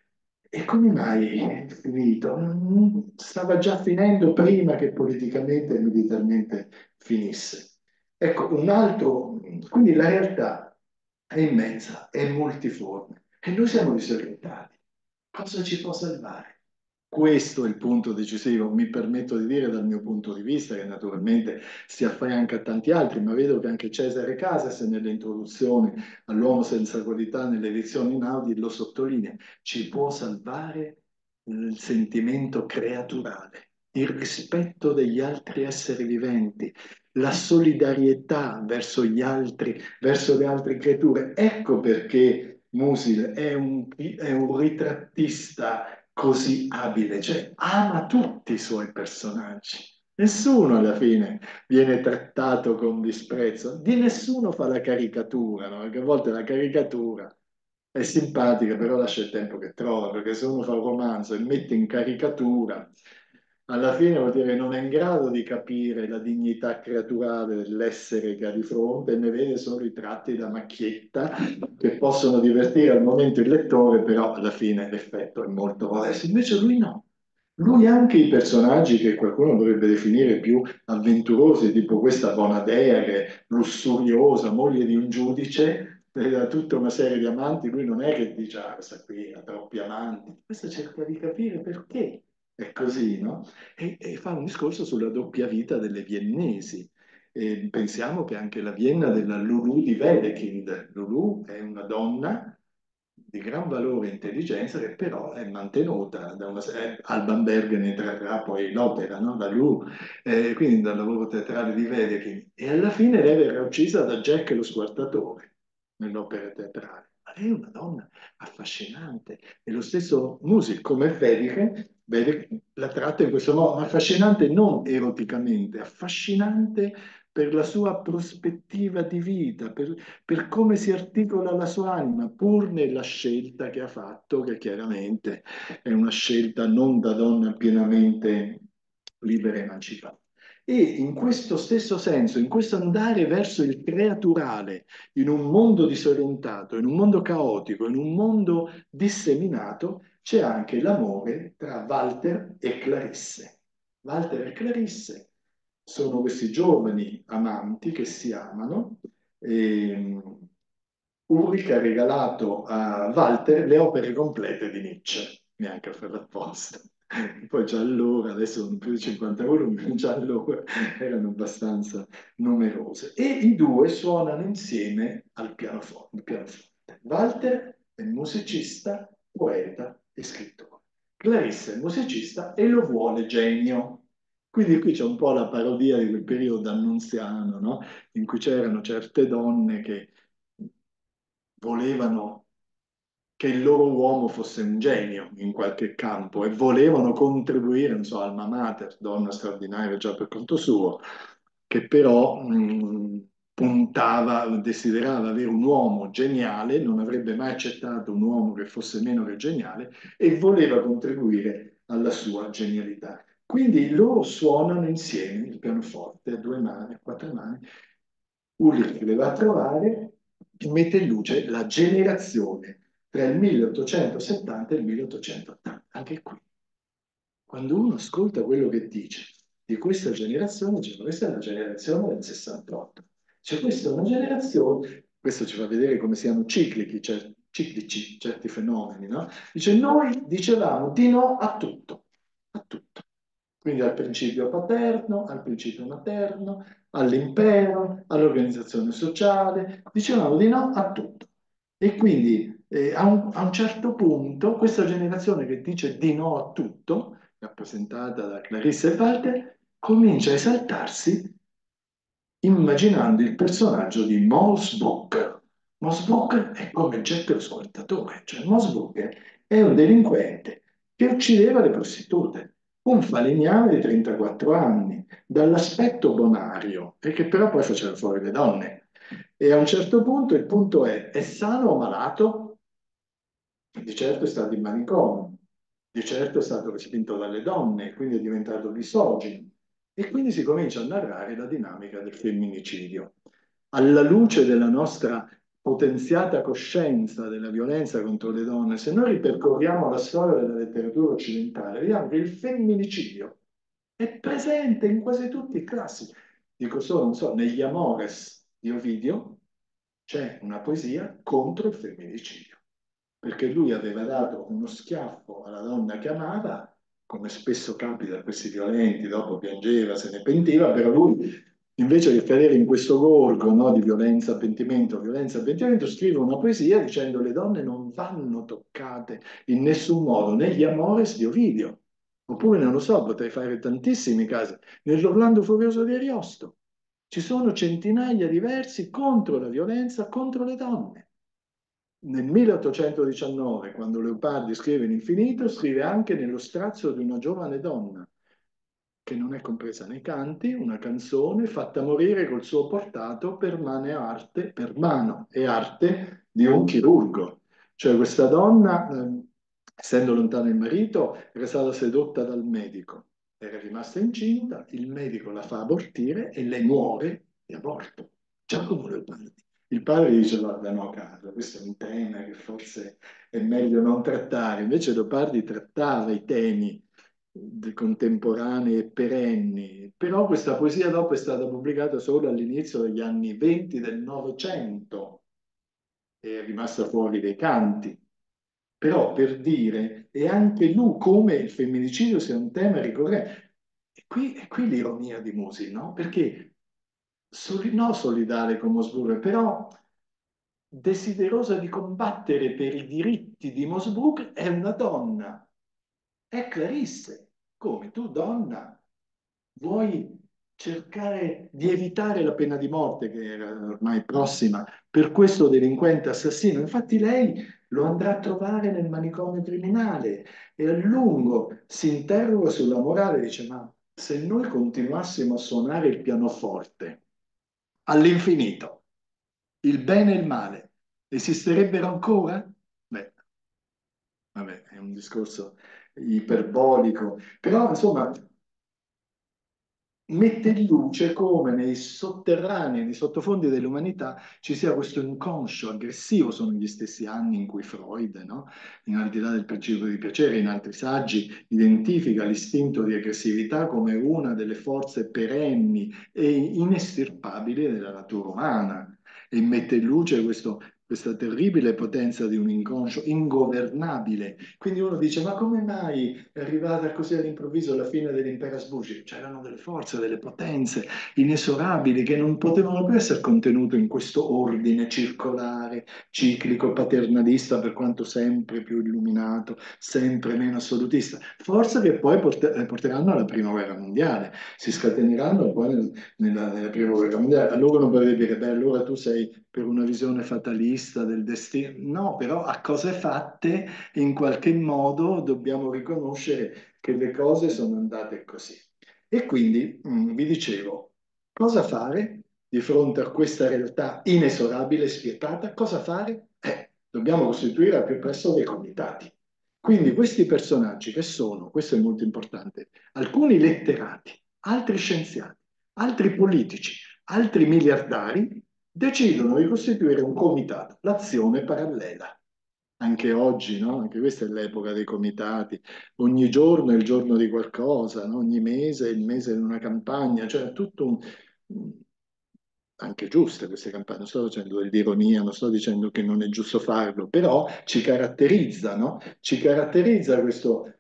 E come mai è finito? Mm, Stava già finendo prima che politicamente e militarmente finisse. Ecco, un altro, quindi la realtà è immensa, è multiforme e noi siamo disorientati. Cosa ci può salvare? Questo è il punto decisivo, mi permetto di dire dal mio punto di vista, che naturalmente si affianca a tanti altri, ma vedo che anche Cesare Casas nelle introduzioni all'uomo senza qualità nelle edizioni Naudi lo sottolinea, ci può salvare il sentimento creaturale, il rispetto degli altri esseri viventi, la solidarietà verso gli altri, verso le altre creature. Ecco perché Musil è un, è un ritrattista così abile, cioè ama tutti i suoi personaggi. Nessuno alla fine viene trattato con disprezzo, di nessuno fa la caricatura, no? Perché a volte la caricatura è simpatica, però lascia il tempo che trova, perché se uno fa un romanzo e mette in caricatura, alla fine vuol dire che non è in grado di capire la dignità creaturale dell'essere che ha di fronte e ne vede solo i tratti da macchietta che possono divertire al momento il lettore, però alla fine l'effetto è molto modesto. Invece lui no. Lui anche i personaggi che qualcuno dovrebbe definire più avventurosi, tipo questa Bonadea che è lussuriosa, moglie di un giudice, e ha tutta una serie di amanti, lui non è che dice, ah, questa qui ha troppi amanti, questa cerca di capire perché è così, no? E, e fa un discorso sulla doppia vita delle viennesi. E pensiamo che anche la Vienna della Lulu di Wedekind, Lulu è una donna di gran valore e intelligenza che però è mantenuta da una serie, Alban Berg ne trarrà poi l'opera, no? La Lulu, eh, quindi dal lavoro teatrale di Wedekind. E alla fine lei verrà uccisa da Jack lo squartatore nell'opera teatrale. Ma lei è una donna affascinante. E lo stesso Musil, come Federico, Vede, la tratta in questo modo, ma affascinante non eroticamente, affascinante per la sua prospettiva di vita, per, per come si articola la sua anima, pur nella scelta che ha fatto, che chiaramente è una scelta non da donna pienamente libera e emancipata. E in questo stesso senso, in questo andare verso il creaturale, in un mondo disorientato, in un mondo caotico, in un mondo disseminato, c'è anche l'amore tra Walter e Clarisse. Walter e Clarisse sono questi giovani amanti che si amano. E Ulrich ha regalato a Walter le opere complete di Nietzsche, neanche a farla apposta. Poi già allora, adesso sono più di cinquanta volumi, ma già allora erano abbastanza numerose. E i due suonano insieme al pianoforte. Il pianoforte. Walter è musicista, poeta e scrittore. Clarissa è musicista e lo vuole genio. Quindi qui c'è un po' la parodia di quel periodo annunziano, no? In cui c'erano certe donne che volevano che il loro uomo fosse un genio in qualche campo e volevano contribuire, non so, Alma Mater, donna straordinaria già per conto suo, che però mh, puntava, desiderava avere un uomo geniale, non avrebbe mai accettato un uomo che fosse meno che geniale e voleva contribuire alla sua genialità. Quindi loro suonano insieme il pianoforte a due mani, a quattro mani. Ulrich le va a trovare e mette in luce la generazione tra il milleottocentosettanta e il milleottocentottanta. Anche qui, quando uno ascolta quello che dice di questa generazione, dice, questa è la generazione del sessantotto. Cioè, questa è una generazione, questo ci fa vedere come siano ciclici, cioè, ciclici certi fenomeni, no? Dice, noi dicevamo di no a tutto, a tutto. Quindi al principio paterno, al principio materno, all'impero, all'organizzazione sociale, dicevamo di no a tutto. E quindi eh, a un, a un certo punto questa generazione che dice di no a tutto, rappresentata da Clarisse e Walter, comincia a esaltarsi immaginando il personaggio di Moss Booker. Moss Booker è come Jack lo squartatore, cioè Moss Booker è un delinquente che uccideva le prostitute, un falegname di trentaquattro anni, dall'aspetto bonario, e che però poi faceva fuori le donne. E a un certo punto il punto è, è sano o malato? Di certo è stato in manicomio, di certo è stato respinto dalle donne, quindi è diventato misogino. E quindi si comincia a narrare la dinamica del femminicidio. Alla luce della nostra potenziata coscienza della violenza contro le donne, se noi ripercorriamo la storia della letteratura occidentale, vediamo che il femminicidio è presente in quasi tutti i classici. Dico solo, non so, negli Amores di Ovidio c'è una poesia contro il femminicidio, perché lui aveva dato uno schiaffo alla donna che amava, come spesso capita a questi violenti, dopo piangeva, se ne pentiva, però lui invece di cadere in questo gorgo, no, di violenza, pentimento, violenza, pentimento, scrive una poesia dicendo le donne non vanno toccate in nessun modo, negli Amores di Ovidio. Oppure, non lo so, potrei fare tantissimi casi. Nell'Orlando Furioso di Ariosto ci sono centinaia di versi contro la violenza contro le donne. Nel milleottocentodiciannove, quando Leopardi scrive L'Infinito, scrive anche Nello strazio di una giovane donna, che non è compresa nei canti, una canzone fatta morire col suo portato per mano e arte, per mano e arte di un chirurgo. Cioè questa donna, eh, essendo lontana il marito, era stata sedotta dal medico, era rimasta incinta, il medico la fa abortire e lei muore di aborto. Giacomo Leopardi. Il padre dice, guarda no, Carlo, questo è un tema che forse è meglio non trattare. Invece Leopardi trattava i temi de- contemporanei e perenni, però questa poesia dopo è stata pubblicata solo all'inizio degli anni venti del Novecento, è rimasta fuori dai canti. Però per dire, e anche lui come il femminicidio sia un tema ricorrente. E qui, e qui l'ironia di Musi, no? Perché soli- no solidale con Mosburger, però desiderosa di combattere per i diritti di Mosburger è una donna, è Clarisse. Come tu, donna, vuoi cercare di evitare la pena di morte, che era ormai prossima, per questo delinquente assassino? Infatti lei lo andrà a trovare nel manicomio criminale e a lungo si interroga sulla morale, dice, ma se noi continuassimo a suonare il pianoforte all'infinito, il bene e il male esisterebbero ancora? Beh, vabbè, è un discorso iperbolico, però insomma mette in luce come nei sotterranei, nei sottofondi dell'umanità ci sia questo inconscio aggressivo. Sono gli stessi anni in cui Freud, no? In Al di là del principio di piacere, in altri saggi, identifica l'istinto di aggressività come una delle forze perenni e inestirpabili della natura umana e mette in luce questo questa terribile potenza di un inconscio ingovernabile. Quindi uno dice, ma come mai è arrivata così all'improvviso la fine dell'impero Asbugi? C'erano delle forze, delle potenze inesorabili che non potevano più essere contenute in questo ordine circolare, ciclico, paternalista, per quanto sempre più illuminato, sempre meno assolutista. Forze che poi porte- porteranno alla prima guerra mondiale, si scateneranno poi nel- nella, nella prima guerra mondiale. Allora uno potrebbe dire, beh, allora tu sei per una visione fatalista del destino. No, però a cose fatte in qualche modo dobbiamo riconoscere che le cose sono andate così. E quindi mh, vi dicevo, cosa fare? di fronte a questa realtà inesorabile e spietata, cosa fare? Eh, dobbiamo costituire al più presto dei comitati. Quindi questi personaggi che sono, questo è molto importante, alcuni letterati, altri scienziati, altri politici, altri miliardari, decidono di costituire un comitato, l'azione parallela. Anche oggi, no? Anche questa è l'epoca dei comitati. Ogni giorno è il giorno di qualcosa, no? Ogni mese è il mese di una campagna, cioè tutto un... Anche giuste queste campagne, non sto facendo dell'ironia, non sto dicendo che non è giusto farlo, però ci caratterizza, no? Ci caratterizza questo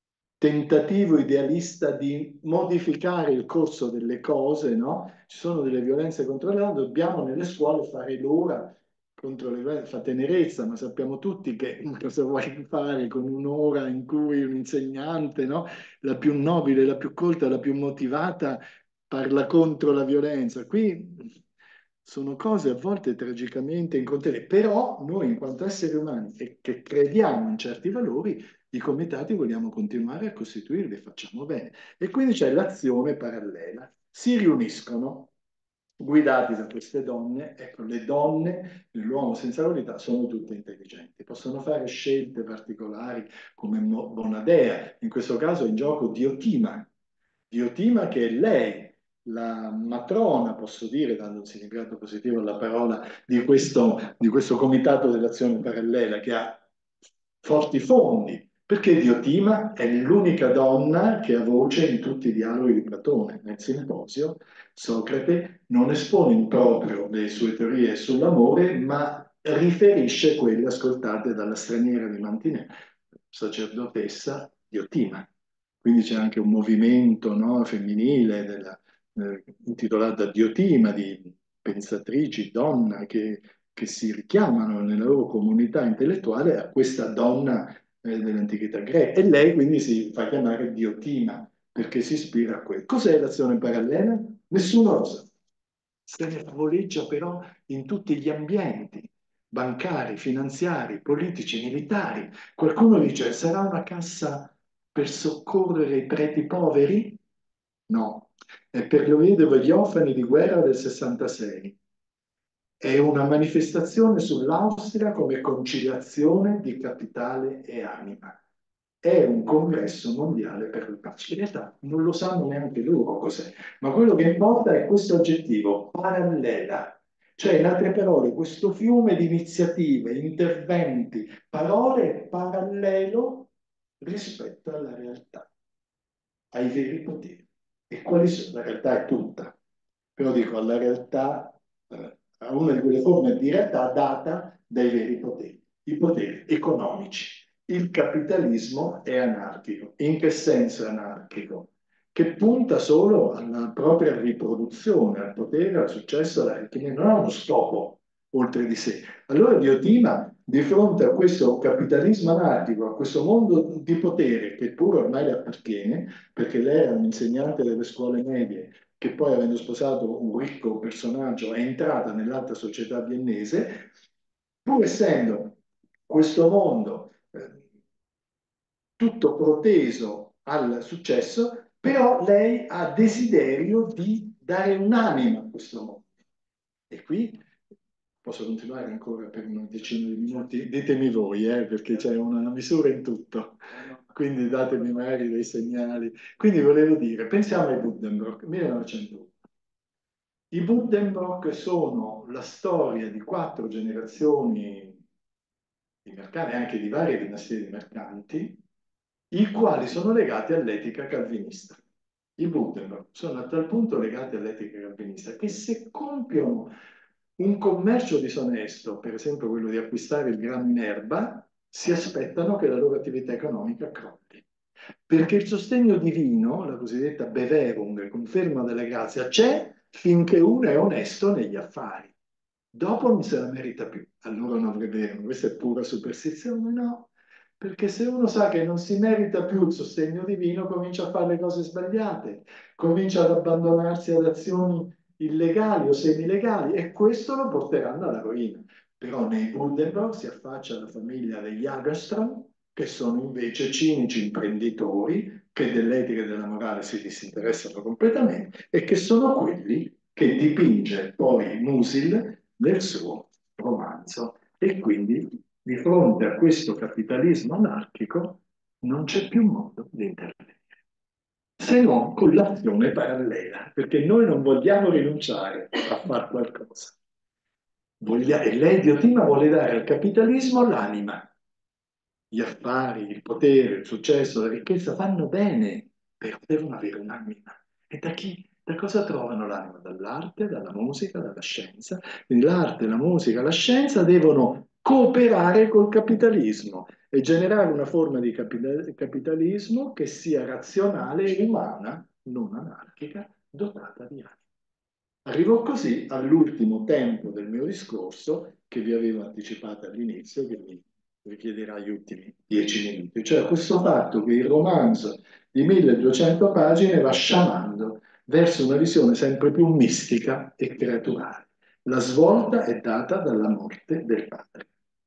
tentativo idealista di modificare il corso delle cose, no? Ci sono delle violenze contro l'altro, dobbiamo nelle scuole fare l'ora contro le violenze, fa tenerezza, ma sappiamo tutti che cosa vuoi fare con un'ora in cui un insegnante, no? La più nobile, la più colta, la più motivata, parla contro la violenza. Qui sono cose a volte tragicamente incontrate, però noi in quanto esseri umani e che crediamo in certi valori, i comitati vogliamo continuare a costituirli e facciamo bene. E quindi c'è l'azione parallela. Si riuniscono, guidati da queste donne. Ecco, le donne, l'uomo senza qualità, sono tutte intelligenti, possono fare scelte particolari come Bonadea, in questo caso è in gioco Diotima, Diotima che è lei, la matrona, posso dire, dando un significato positivo alla parola, di questo, di questo comitato dell'azione parallela che ha forti fondi, perché Diotima è l'unica donna che ha voce in tutti i dialoghi di Platone. Nel simposio Socrate non espone in proprio le sue teorie sull'amore, ma riferisce quelle ascoltate dalla straniera di Mantinea, sacerdotessa Diotima. Quindi c'è anche un movimento, no, femminile della, eh, intitolato Diotima, di pensatrici, donna, che, che si richiamano nella loro comunità intellettuale a questa donna eh, dell'antichità greca. E lei quindi si fa chiamare Diotima perché si ispira a quello. Cos'è l'azione parallela? Nessuno lo sa. Se ne favoleggia però in tutti gli ambienti bancari, finanziari, politici, militari. Qualcuno dice, sarà una cassa per soccorrere i preti poveri? No, è per lo vedovo gli orfani di guerra del sessantasei. È una manifestazione sull'Austria come conciliazione di capitale e anima. È un congresso mondiale per la pace. In realtà non lo sanno neanche loro cos'è, ma quello che importa è questo aggettivo, parallela. Cioè, in altre parole, questo fiume di iniziative, interventi, parole parallelo rispetto alla realtà, ai veri poteri. E quali sono? La realtà è tutta. Però dico, alla realtà, eh, a una di quelle forme di realtà data dai veri poteri, i poteri economici. Il capitalismo è anarchico. In che senso è anarchico? Che punta solo alla propria riproduzione, al potere, al successo, all'arricchimento, non ha uno scopo oltre di sé. Allora Diotima, di fronte a questo capitalismo anarchico, a questo mondo di potere che pure ormai le appartiene, perché lei era un insegnante delle scuole medie, che poi avendo sposato un ricco personaggio è entrata nell'alta società viennese, pur essendo questo mondo eh, tutto proteso al successo, però lei ha desiderio di dare un'anima a questo mondo. E qui posso continuare ancora per una decina di minuti? Ditemi voi, eh, perché c'è una misura in tutto, quindi datemi magari dei segnali. Quindi volevo dire, pensiamo ai Buddenbrook, millenovecentouno. I Buddenbrook sono la storia di quattro generazioni di mercanti, anche di varie dinastie di mercanti, i quali sono legati all'etica calvinista. I Buddenbrook sono a tal punto legati all'etica calvinista che se compiono un commercio disonesto, per esempio quello di acquistare il grano in erba, si aspettano che la loro attività economica crolli. Perché il sostegno divino, la cosiddetta Beverung, conferma della grazia, c'è finché uno è onesto negli affari. Dopo non se la merita più. Allora non è vero, questa è pura superstizione, no? Perché se uno sa che non si merita più il sostegno divino, comincia a fare le cose sbagliate, comincia ad abbandonarsi ad azioni illegali o semilegali e questo lo porteranno alla rovina. Però nei Buddenbrook si affaccia la famiglia degli Hagerstrom, che sono invece cinici imprenditori che dell'etica e della morale si disinteressano completamente e che sono quelli che dipinge poi Musil nel suo romanzo. E quindi di fronte a questo capitalismo anarchico non c'è più modo di intervenire, se non con l'azione parallela, perché noi non vogliamo rinunciare a fare qualcosa. Voglia- e lei, Diotima, vuole dare al capitalismo l'anima. Gli affari, il potere, il successo, la ricchezza vanno bene, però devono avere un'anima. E da chi? Da cosa trovano l'anima? Dall'arte, dalla musica, dalla scienza. Quindi l'arte, la musica, la scienza devono cooperare col capitalismo e generare una forma di capita- capitalismo che sia razionale e umana, non anarchica, dotata di anima. Arrivo così all'ultimo tempo del mio discorso, che vi avevo anticipato all'inizio, che mi richiederà gli ultimi dieci minuti, cioè questo fatto che il romanzo di milleduecento pagine va sciamando verso una visione sempre più mistica e creaturale. La svolta è data dalla morte del padre,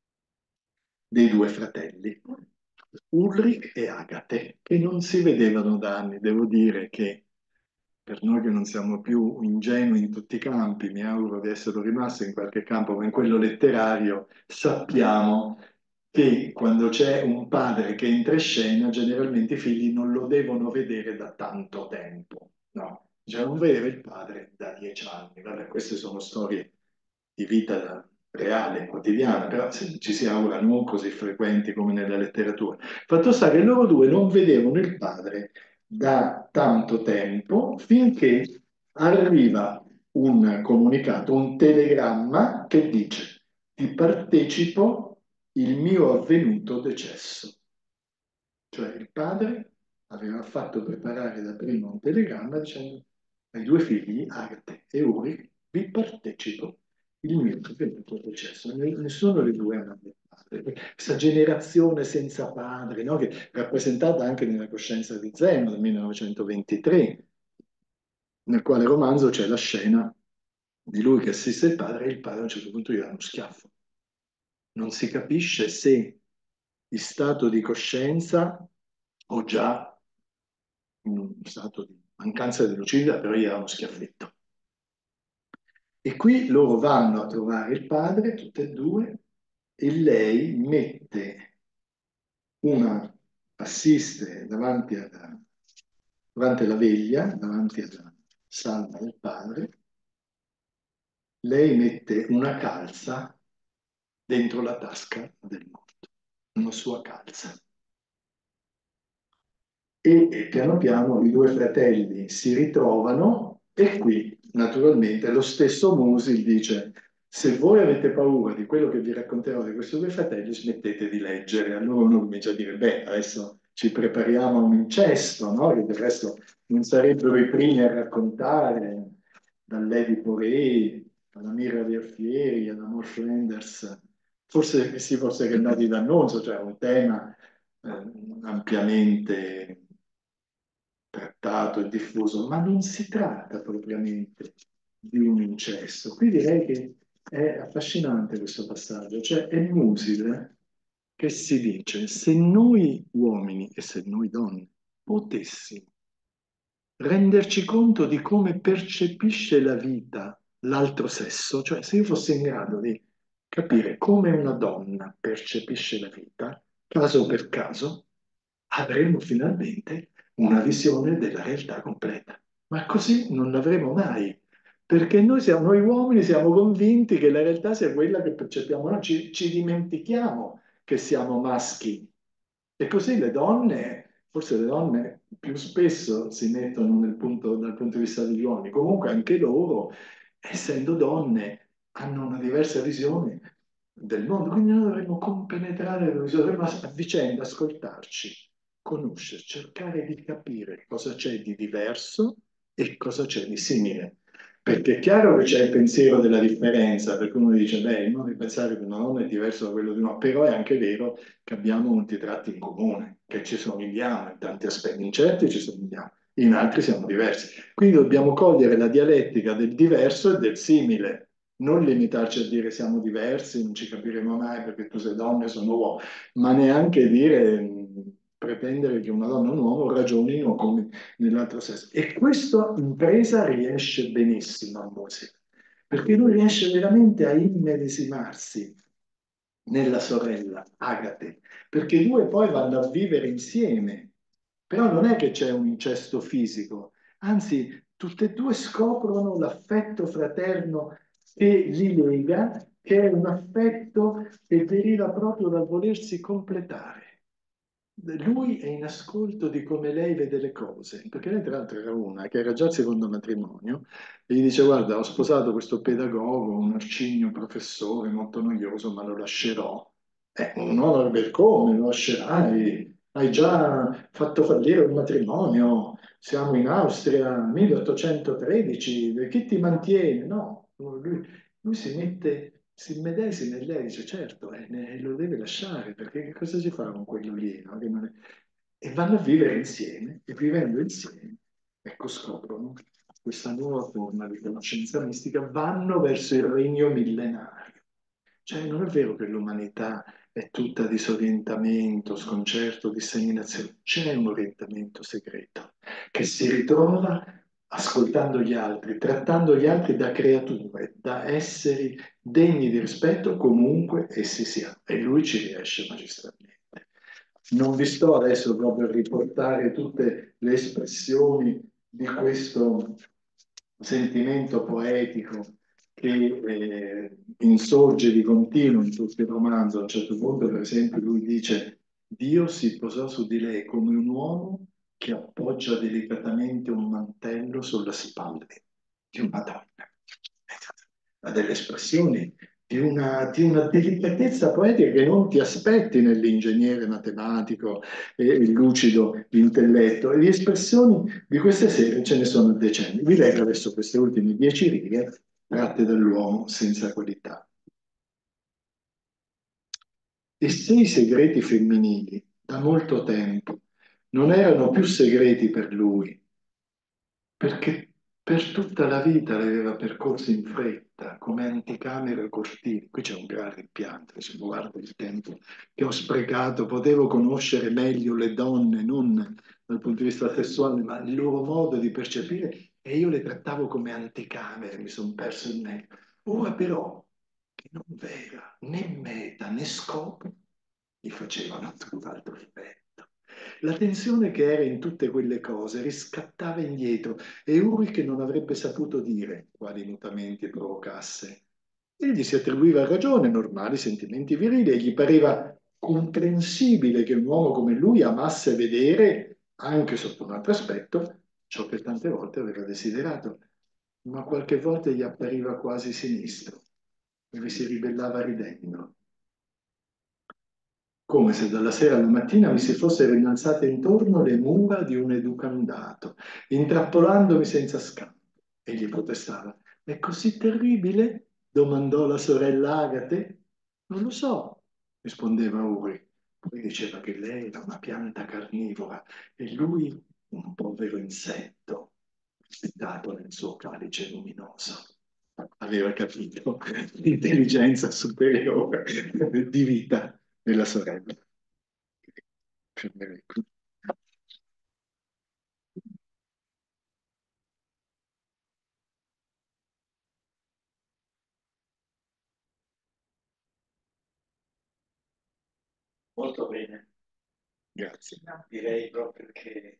dei due fratelli, Ulrich e Agate, che non si vedevano da anni. Devo dire che per noi che non siamo più ingenui in tutti i campi, mi auguro di essere rimasto in qualche campo, ma in quello letterario, sappiamo che quando c'è un padre che entra in scena, generalmente i figli non lo devono vedere da tanto tempo, no? Cioè non vedere il padre da dieci anni. Vabbè, queste sono storie di vita reale, quotidiana, però se- ci si augura non così frequenti come nella letteratura. Fatto sta che loro due non vedevano il padre da tanto tempo finché arriva un comunicato, un telegramma che dice: ti partecipo il mio avvenuto decesso. Cioè il padre aveva fatto preparare da prima un telegramma dicendo ai due figli, Arte e Uri, vi partecipo il mio avvenuto decesso. Nessuno dei due ama il padre. Questa generazione senza padre, no? Che è rappresentata anche nella coscienza di Zeno del millenovecentoventitré, nel quale romanzo c'è la scena di lui che assiste il padre e il padre a un certo punto gli dà uno schiaffo. Non si capisce se in stato di coscienza o già in un stato di mancanza di lucidità, però gli dà uno schiaffetto. E qui loro vanno a trovare il padre, tutte e due, e lei mette una, assiste davanti alla, durante la veglia, davanti alla salma del padre, lei mette una calza dentro la tasca del morto, una sua calza. E, e piano piano i due fratelli si ritrovano e qui naturalmente lo stesso Musil dice: se voi avete paura di quello che vi racconterò di questi due fratelli, smettete di leggere. Allora uno comincia a dire: beh, adesso ci prepariamo a un incesto, no? Che del resto non sarebbero i primi a raccontare, dall'Edipo Re alla Mira di Alfieri, alla Moshe Enders, forse sì, forse che andati d'annunzio, cioè un tema eh, ampiamente trattato e diffuso, ma non si tratta propriamente di un incesto. Qui direi che è affascinante questo passaggio, cioè è Musil che si dice: se noi uomini e se noi donne potessimo renderci conto di come percepisce la vita l'altro sesso, cioè se io fossi in grado di capire come una donna percepisce la vita, caso per caso, avremmo finalmente una visione della realtà completa. Ma così non l'avremo mai, perché noi, siamo, noi uomini siamo convinti che la realtà sia quella che percepiamo noi, ci, ci dimentichiamo che siamo maschi. E così le donne, forse le donne più spesso si mettono nel punto, dal punto di vista degli uomini, comunque anche loro, essendo donne, hanno una diversa visione del mondo, quindi noi dovremmo compenetrare, dovremmo a vicenda ascoltarci, conoscere, cercare di capire cosa c'è di diverso e cosa c'è di simile. Perché è chiaro che c'è il pensiero della differenza, per cui uno dice: beh, il modo di pensare di una donna è diverso da quello di un uomo, però è anche vero che abbiamo molti tratti in comune, che ci somigliamo in tanti aspetti, in certi ci somigliamo, in altri siamo diversi. Quindi dobbiamo cogliere la dialettica del diverso e del simile, non limitarci a dire siamo diversi, non ci capiremo mai perché tu sei donna e sono uomo, ma neanche dire, pretendere che una donna e un uomo ragionino come nell'altro sesso. E questa impresa riesce benissimo a Mosè, perché lui riesce veramente a immedesimarsi nella sorella Agate, perché i due poi vanno a vivere insieme, però non è che c'è un incesto fisico, anzi tutte e due scoprono l'affetto fraterno che li lega, che è un affetto che deriva proprio dal volersi completare. Lui è in ascolto di come lei vede le cose, perché lei tra l'altro era una che era già al secondo matrimonio e gli dice guarda ho sposato questo pedagogo, un arcigno professore molto noioso, ma lo lascerò. Eh, no, per come lo lascerai? Hai già fatto fallire un matrimonio, siamo in Austria, milleottocentotredici, chi ti mantiene? No, lui, lui si mette, si immedesima in lei, dice certo, eh, ne- lo deve lasciare, perché che cosa ci fa con quello lì? No? Che non è- E vanno a vivere insieme, e vivendo insieme, ecco, scoprono questa nuova forma di conoscenza mistica, vanno verso il regno millenario. Cioè, non è vero che l'umanità è tutta disorientamento, sconcerto, disseminazione. C'è un orientamento segreto che si ritrova ascoltando gli altri, trattando gli altri da creature, da esseri degni di rispetto comunque essi siano. E lui ci riesce magistralmente. Non vi sto adesso proprio a riportare tutte le espressioni di questo sentimento poetico che eh, insorge di continuo in tutto il romanzo. A un certo punto, per esempio, lui dice: Dio si posò su di lei come un uomo che appoggia delicatamente un mantello sulla spalla di una donna. Ha delle espressioni di una, di una delicatezza poetica che non ti aspetti nell'ingegnere matematico e il lucido intelletto. E di espressioni di queste serie ce ne sono decenni. Vi leggo adesso queste ultime dieci righe tratte dall'uomo senza qualità. E se i segreti femminili da molto tempo non erano più segreti per lui, perché per tutta la vita li aveva percorsi in fretta, come anticamere cortili. Qui c'è un gran rimpianto, se guardo il tempo che ho sprecato, potevo conoscere meglio le donne, non dal punto di vista sessuale, ma il loro modo di percepire, e io le trattavo come anticamere, mi sono perso in me. Ora però, che non vera né meta né scopo, gli facevano tutt'altro effetto. La tensione che era in tutte quelle cose riscattava indietro e Ulrich non avrebbe saputo dire quali mutamenti provocasse. Egli si attribuiva ragione, normali sentimenti virili, e gli pareva comprensibile che un uomo come lui amasse vedere, anche sotto un altro aspetto, ciò che tante volte aveva desiderato, ma qualche volta gli appariva quasi sinistro e vi si ribellava ridendo, come se dalla sera alla mattina mi si fossero innalzate intorno le mura di un educandato, intrappolandomi senza scampo. Egli protestava. È così terribile? Domandò la sorella Agate. Non lo so, rispondeva Uri. Poi diceva che lei era una pianta carnivora e lui un povero insetto, spetato nel suo calice luminoso. Aveva capito l'intelligenza superiore di vita della sorella. Molto bene. Grazie. Direi proprio che,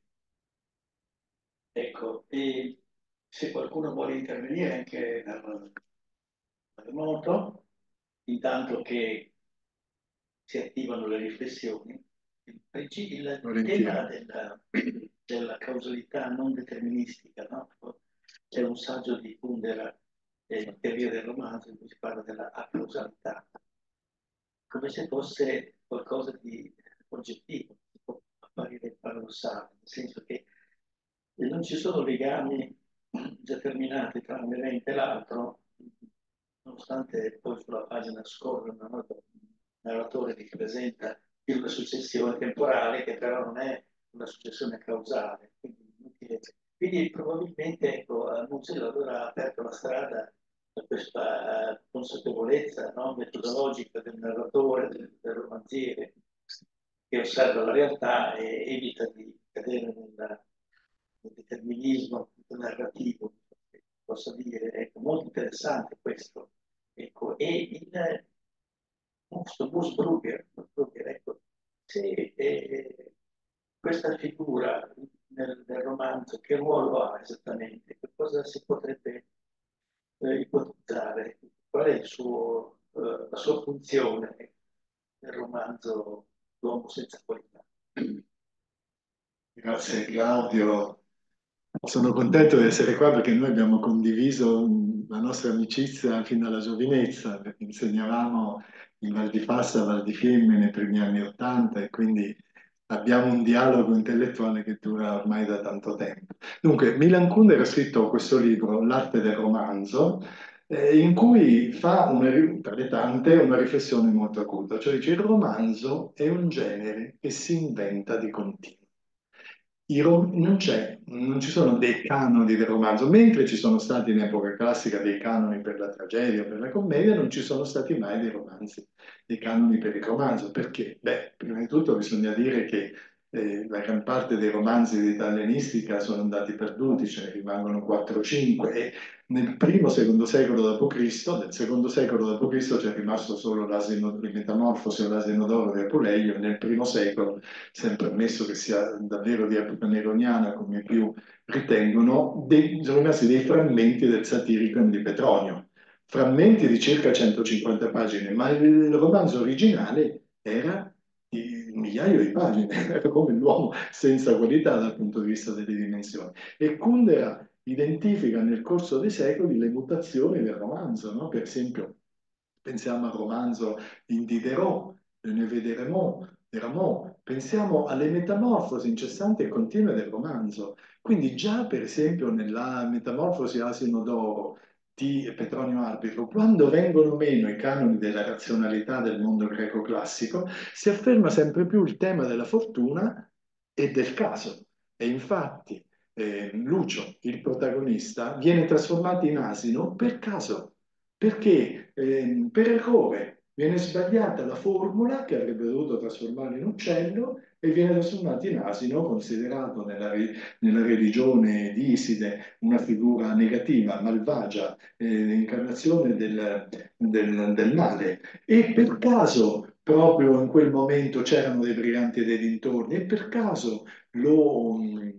ecco, e se qualcuno vuole intervenire anche dal da remoto, intanto che si attivano le riflessioni, il, princi- il tema Volentieri. della, della causalità non deterministica, no? C'è un saggio di Kundera, eh, teoria del romanzo, in cui si parla della acausalità, come se fosse qualcosa di oggettivo, che può apparire paradossale, nel senso che non ci sono legami determinati tra un evento e l'altro, nonostante poi sulla pagina scorre una nota, un narratore che presenta una successione temporale che però non è una successione causale. Quindi, inutile. Quindi probabilmente ecco, Musil allora ha aperto la strada a questa eh, consapevolezza no, metodologica del narratore, del, del romanziere, che osserva la realtà e evita di cadere nel, nel determinismo narrativo, che posso dire. Ecco, molto interessante questo. Ecco, e il questo Bruce Brugger, Brugger, ecco, se eh, questa figura nel, nel romanzo, che ruolo ha esattamente? Che cosa si potrebbe eh, ipotizzare? Qual è il suo, eh, la sua funzione nel romanzo L'uomo senza qualità? Grazie Claudio. Sono contento di essere qua perché noi abbiamo condiviso mh, la nostra amicizia fino alla giovinezza, perché insegnavamo in Val di Fassa, Val di Fiemme nei primi anni Ottanta e quindi abbiamo un dialogo intellettuale che dura ormai da tanto tempo. Dunque, Milan Kundera ha scritto questo libro, L'arte del romanzo, eh, in cui fa, una, ri- tra le tante, una riflessione molto acuta, cioè dice il romanzo è un genere che si inventa di continuo. I rom- non c'è, non ci sono dei canoni del romanzo, mentre ci sono stati in epoca classica dei canoni per la tragedia o per la commedia, non ci sono stati mai dei romanzi, dei canoni per il romanzo. Perché? Beh, prima di tutto bisogna dire che eh, la gran parte dei romanzi di italienistica sono andati perduti, ce ne rimangono quattro o cinque e nel primo secondo secolo dopo Cristo, nel secondo secolo dopo Cristo c'è rimasto solo l'asino di Metamorfosi o l'asino d'oro di Apuleio, nel primo secolo, sempre ammesso che sia davvero di epoca neroniana come più ritengono, dei, sono rimasti dei frammenti del Satiricon di Petronio, frammenti di circa centocinquanta pagine, ma il romanzo originale era di un migliaio di pagine, era come l'uomo senza qualità dal punto di vista delle dimensioni. E Kundera identifica nel corso dei secoli le mutazioni del romanzo, no? Per esempio, pensiamo al romanzo in Diderot, ne vedremo, Rameau, pensiamo alle metamorfosi incessanti e continue del romanzo. Quindi già, per esempio, nella Metamorfosi Asino d'Oro di Petronio Arbitro, quando vengono meno i canoni della razionalità del mondo greco classico, si afferma sempre più il tema della fortuna e del caso. E infatti eh, Lucio, il protagonista, viene trasformato in asino per caso, perché eh, per errore viene sbagliata la formula che avrebbe dovuto trasformare in uccello e viene trasformato in asino, considerato nella, re- nella religione di Iside una figura negativa, malvagia, eh, l'incarnazione del, del, del male. E per caso proprio in quel momento c'erano dei briganti e dei dintorni e per caso lo,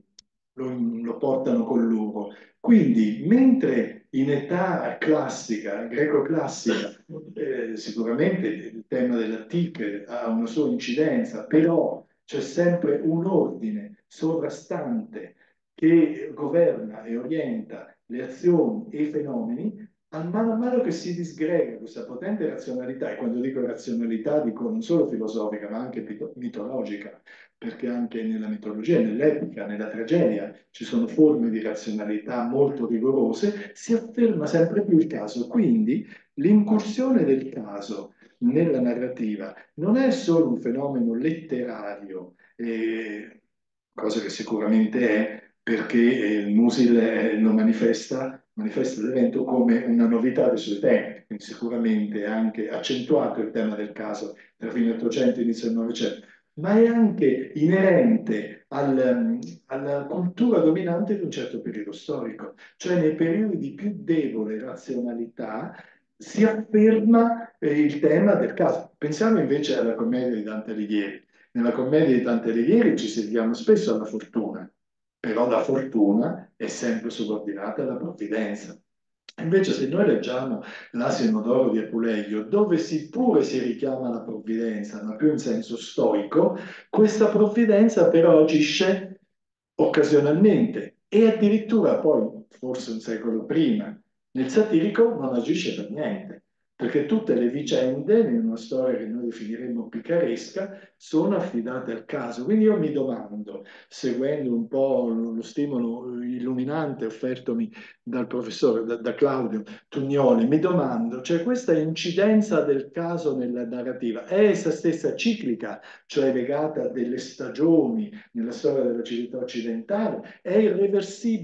lo, lo portano con loro. Quindi, mentre in età classica, greco-classica, eh, sicuramente il tema dell'antica ha una sua incidenza, però c'è sempre un ordine sovrastante che governa e orienta le azioni e i fenomeni. A mano a mano che si disgrega questa potente razionalità, e quando dico razionalità dico non solo filosofica ma anche mitologica, perché anche nella mitologia, nell'epica, nella tragedia ci sono forme di razionalità molto rigorose, si afferma sempre più il caso. Quindi l'incursione del caso nella narrativa non è solo un fenomeno letterario, eh, cosa che sicuramente è, perché eh, Musil eh, lo manifesta, manifesta l'evento come una novità dei suoi tempi, quindi sicuramente ha anche accentuato il tema del caso tra fine Ottocento e inizio del Novecento, ma è anche inerente al, alla cultura dominante di un certo periodo storico, cioè nei periodi di più debole razionalità si afferma eh, il tema del caso. Pensiamo invece alla commedia di Dante Alighieri. Nella commedia di Dante Alighieri ci serviamo spesso alla fortuna, però la fortuna è sempre subordinata alla provvidenza. Invece se noi leggiamo l'Asino d'Oro di Apuleio, dove si pure si richiama la provvidenza, ma più in senso stoico, questa provvidenza però agisce occasionalmente e addirittura poi, forse un secolo prima, nel satirico non agisce per niente, perché tutte le vicende, in una storia che noi definiremmo picaresca, sono affidate al caso. Quindi io mi domando, seguendo un po' lo stimolo illuminante offertomi dal professore, da, da Claudio Tugnoli, mi domando, cioè questa incidenza del caso nella narrativa è essa stessa ciclica, cioè legata a delle stagioni nella storia della civiltà occidentale, è irreversibile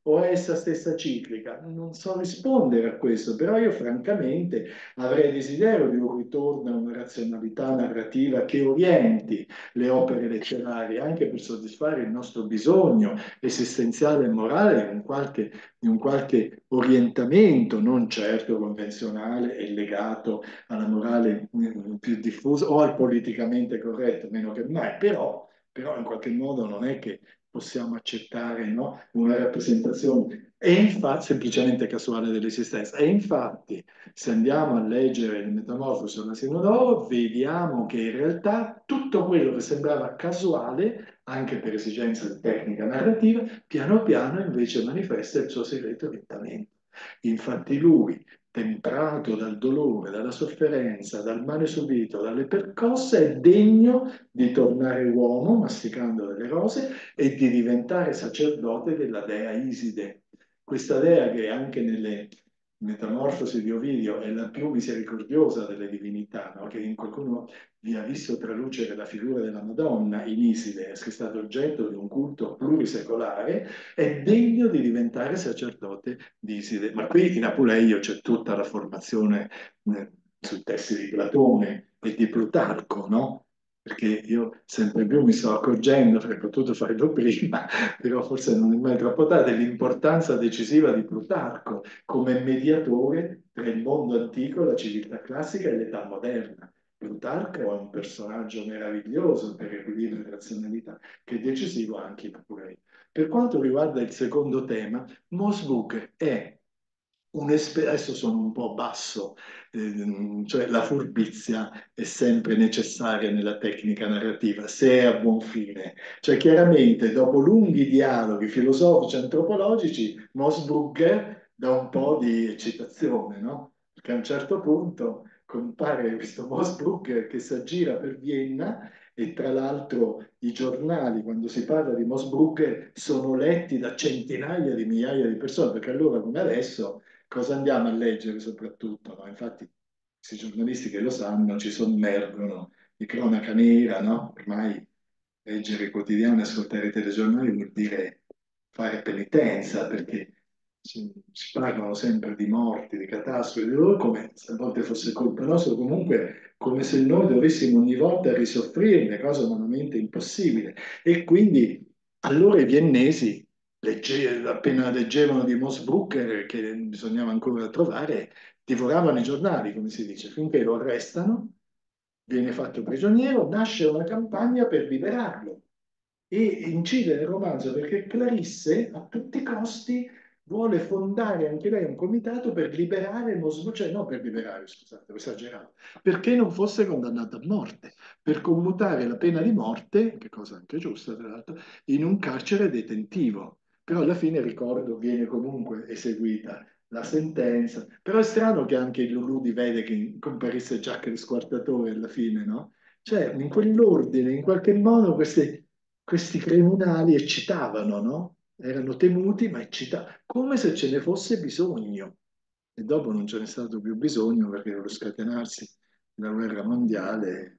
o è essa stessa ciclica? Non so rispondere a questo, però io francamente avrei desiderio di un ritorno a una razionalità narrativa che orienti le opere letterarie anche per soddisfare il nostro bisogno esistenziale e morale in qualche, in un qualche orientamento, non certo convenzionale e legato alla morale mm, più diffusa o al politicamente corretto, meno che mai, però, però in qualche modo non è che possiamo accettare, no, una rappresentazione e infatti, semplicemente casuale dell'esistenza. E infatti, se andiamo a leggere il Metamorfosi dell'Asino d'Oro, vediamo che in realtà tutto quello che sembrava casuale, anche per esigenza di tecnica narrativa, piano piano invece manifesta il suo segreto orientamento. Infatti lui, temprato dal dolore, dalla sofferenza, dal male subito, dalle percosse, è degno di tornare uomo, masticando delle rose, e di diventare sacerdote della dea Iside. Questa dea che anche nelle Metamorfosi di Ovidio è la più misericordiosa delle divinità, no? Che in qualcuno vi ha visto tralucere la figura della Madonna in Iside, che è stato oggetto di un culto plurisecolare, è degno di diventare sacerdote di Iside. Ma qui in Apuleio c'è tutta la formazione eh, sui testi di Platone e di Plutarco, no? Perché io sempre più mi sto accorgendo, avrei potuto farlo prima, però forse non è mai troppo tardi, l'importanza decisiva di Plutarco come mediatore tra il mondo antico, la civiltà classica e l'età moderna. Plutarco è un personaggio meraviglioso per equilibrio e razionalità, che è decisivo anche in Apuleio. Per quanto riguarda il secondo tema, Mosbuk è un'esperienza, adesso sono un po' basso, ehm, cioè la furbizia è sempre necessaria nella tecnica narrativa, se è a buon fine. Cioè chiaramente dopo lunghi dialoghi filosofici e antropologici, Mosbugger dà un po' di eccitazione, no? Perché a un certo punto compare questo Mosbugger che si aggira per Vienna e tra l'altro i giornali, quando si parla di Mosbrugger, sono letti da centinaia di migliaia di persone, perché allora come adesso cosa andiamo a leggere soprattutto? No? Infatti questi giornalisti che lo sanno ci sommergono di cronaca nera, no? Ormai leggere i quotidiani e ascoltare i telegiornali vuol dire fare penitenza, perché si, si parlano sempre di morti, di catastrofi, di loro come se a volte fosse colpa nostra, comunque come se noi dovessimo ogni volta risoffrirne, cosa umanamente impossibile. E quindi allora i viennesi, legge- appena leggevano di Moss Brooker, che bisognava ancora trovare, divoravano i giornali, come si dice, finché lo arrestano, viene fatto prigioniero, nasce una campagna per liberarlo e incide nel romanzo perché Clarisse a tutti i costi vuole fondare anche lei un comitato per liberare Mosbou, cioè no per liberare, scusate, ho esagerato, perché non fosse condannato a morte, per commutare la pena di morte, che cosa anche giusta tra l'altro, in un carcere detentivo. Però alla fine, ricordo, viene comunque eseguita la sentenza. Però è strano che anche il Lulù vede che comparisse Jack lo squartatore alla fine, no? Cioè, in quell'ordine, in qualche modo, questi, questi criminali eccitavano, no? Erano temuti, ma eccitavano, come se ce ne fosse bisogno. E dopo non ce n'è stato più bisogno perché lo scatenarsi della guerra mondiale.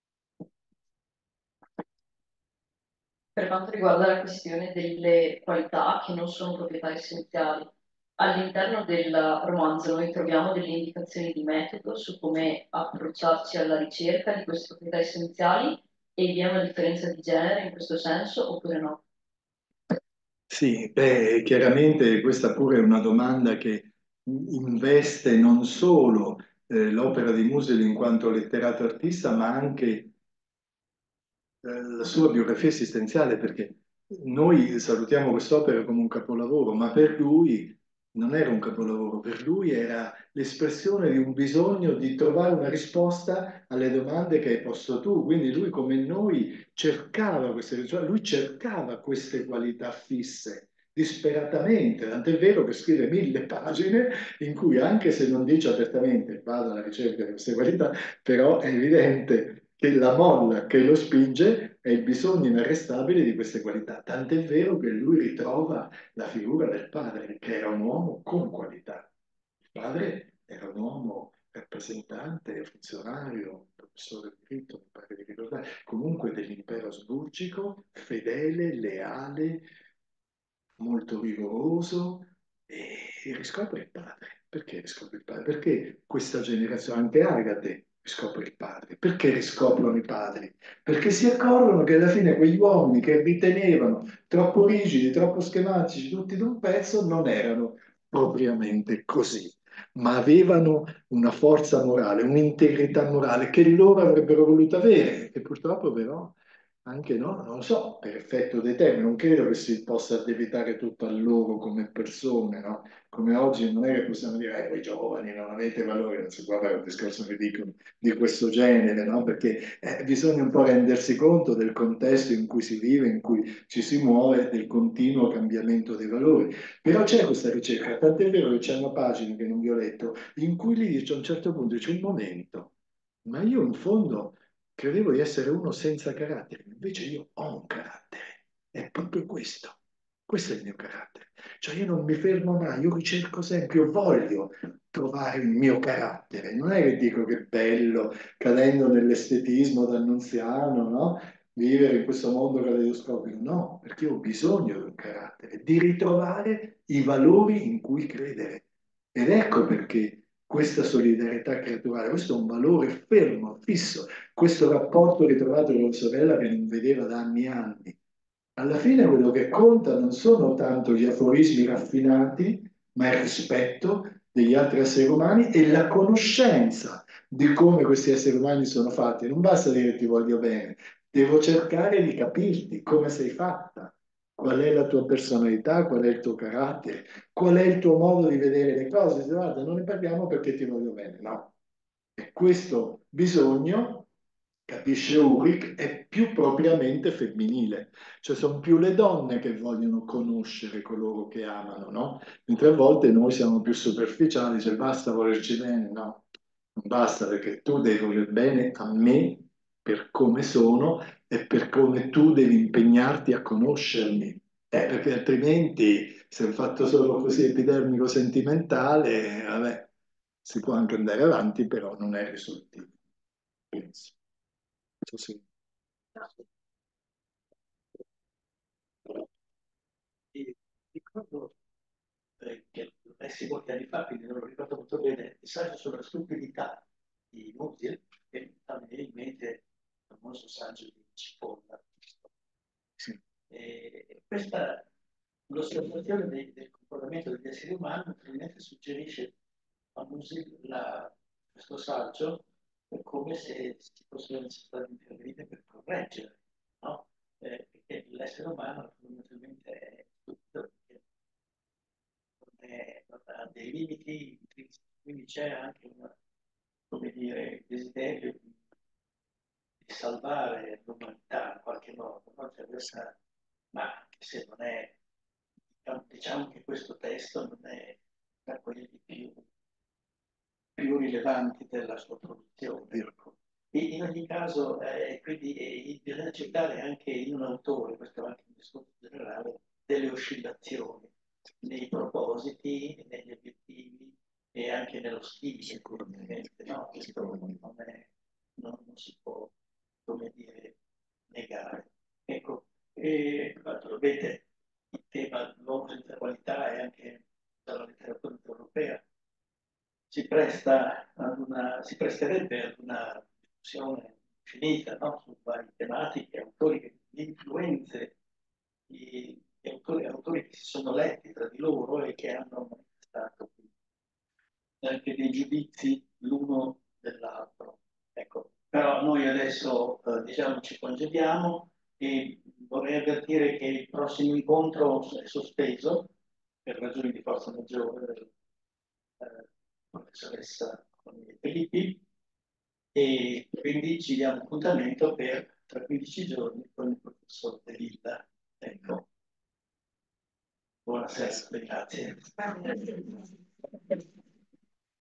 Per quanto riguarda la questione delle qualità che non sono proprietà essenziali, all'interno del romanzo noi troviamo delle indicazioni di metodo su come approcciarci alla ricerca di queste proprietà essenziali e vi è una differenza di genere in questo senso oppure no? Sì, beh, chiaramente questa pure è una domanda che investe non solo eh, l'opera di Musil in quanto letterato artista, ma anche eh, la sua biografia esistenziale, perché noi salutiamo quest'opera come un capolavoro, ma per lui non era un capolavoro, per lui era l'espressione di un bisogno di trovare una risposta alle domande che hai posto tu. Quindi lui, come noi, cercava queste, cioè lui cercava queste qualità fisse disperatamente, tant'è vero che scrive mille pagine in cui, anche se non dice apertamente vado alla ricerca di queste qualità, però è evidente che la molla che lo spinge è il bisogno inarrestabile di queste qualità. Tant'è vero che lui ritrova la figura del padre, che era un uomo con qualità. Il padre era un uomo rappresentante, funzionario, professore di diritto, mi pare di ricordare, comunque dell'impero asburgico, fedele, leale, molto rigoroso e riscopre il padre. Perché riscopre il padre? Perché questa generazione, anche Agate, riscopre il padre. Perché riscoprono i padri? Perché si accorgono che alla fine quegli uomini che ritenevano troppo rigidi, troppo schematici, tutti d'un pezzo, non erano propriamente così, ma avevano una forza morale, un'integrità morale che loro avrebbero voluto avere, e purtroppo però anche no, non lo so, per effetto dei tempi, non credo che si possa addebitare tutto a loro come persone, no? Come oggi non è che possiamo dire, eh, voi giovani non avete valore, non si può fare un discorso ridicolo di questo genere, no? Perché eh, bisogna un po' rendersi conto del contesto in cui si vive, in cui ci si muove, del continuo cambiamento dei valori. Però c'è questa ricerca, tant'è vero che c'è una pagina che non vi ho letto, in cui lì dice a un certo punto, c'è un momento, ma io in fondo credevo di essere uno senza carattere, invece io ho un carattere, è proprio questo, questo è il mio carattere. Cioè io non mi fermo mai, io ricerco sempre, io voglio trovare il mio carattere. Non è che dico che è bello, cadendo nell'estetismo d'annunziano, no? Vivere in questo mondo caleidoscopico, no, perché io ho bisogno di un carattere, di ritrovare i valori in cui credere. Ed ecco perché questa solidarietà creaturale, questo è un valore fermo, fisso, questo rapporto ritrovato con la sorella che non vedeva da anni e anni. Alla fine quello che conta non sono tanto gli aforismi raffinati, ma il rispetto degli altri esseri umani e la conoscenza di come questi esseri umani sono fatti. Non basta dire ti voglio bene, devo cercare di capirti come sei fatta, qual è la tua personalità, qual è il tuo carattere, qual è il tuo modo di vedere le cose. Dice, guarda, non ne parliamo perché ti voglio bene, no. E questo bisogno, capisce Ulrich, è più propriamente femminile. Cioè sono più le donne che vogliono conoscere coloro che amano, no? Mentre a volte noi siamo più superficiali, cioè basta volerci bene, no? Non basta perché tu devi voler bene a me per come sono e per come tu devi impegnarti a conoscermi. Eh, perché altrimenti se è un fatto solo così epidermico sentimentale, vabbè, si può anche andare avanti, però non è risolutivo, penso. So se- E ricordo eh, che lessi molti anni fa, quindi non lo ricordo molto bene, il saggio sulla stupidità di Musil, e mi viene in mente il famoso saggio di Cipolla. sì. E questa, l'osservazione dei- del comportamento degli esseri umani naturalmente suggerisce a Musil la- questo saggio è come se si fossero stati intervenire per correggere, no? Eh, perché l'essere umano fondamentalmente è stupido, perché non è- non ha dei limiti intrinseci, quindi c'è anche una, come dire, desiderio di, di salvare l'umanità in qualche modo, no? Cioè questa- ma anche se non è, diciamo, diciamo che questo testo non è tra quelli più, più rilevanti della sua produzione. Ecco. E in ogni caso, eh, quindi eh, bisogna cercare anche in un autore, questo è anche un discorso generale, delle oscillazioni nei propositi, negli obiettivi e anche nello stile. Sicuramente, no? Questo non, è, non, non si può, come dire, negare. Ecco, e, naturalmente il tema dell'uomo senza qualità è anche dalla letteratura europea si presta ad una, si presterebbe ad una discussione finita, no? Su varie tematiche, autori, che- influenze, di, di autori, autori che si sono letti tra di loro e che hanno manifestato anche dei giudizi l'uno dell'altro. Ecco, però noi adesso eh, diciamo ci congediamo e vorrei avvertire che il prossimo incontro è sospeso per ragioni di forza maggiore del eh, professoressa Filippi e quindi ci diamo appuntamento per tra quindici giorni con il professor De Villa. Ecco, buonasera, grazie.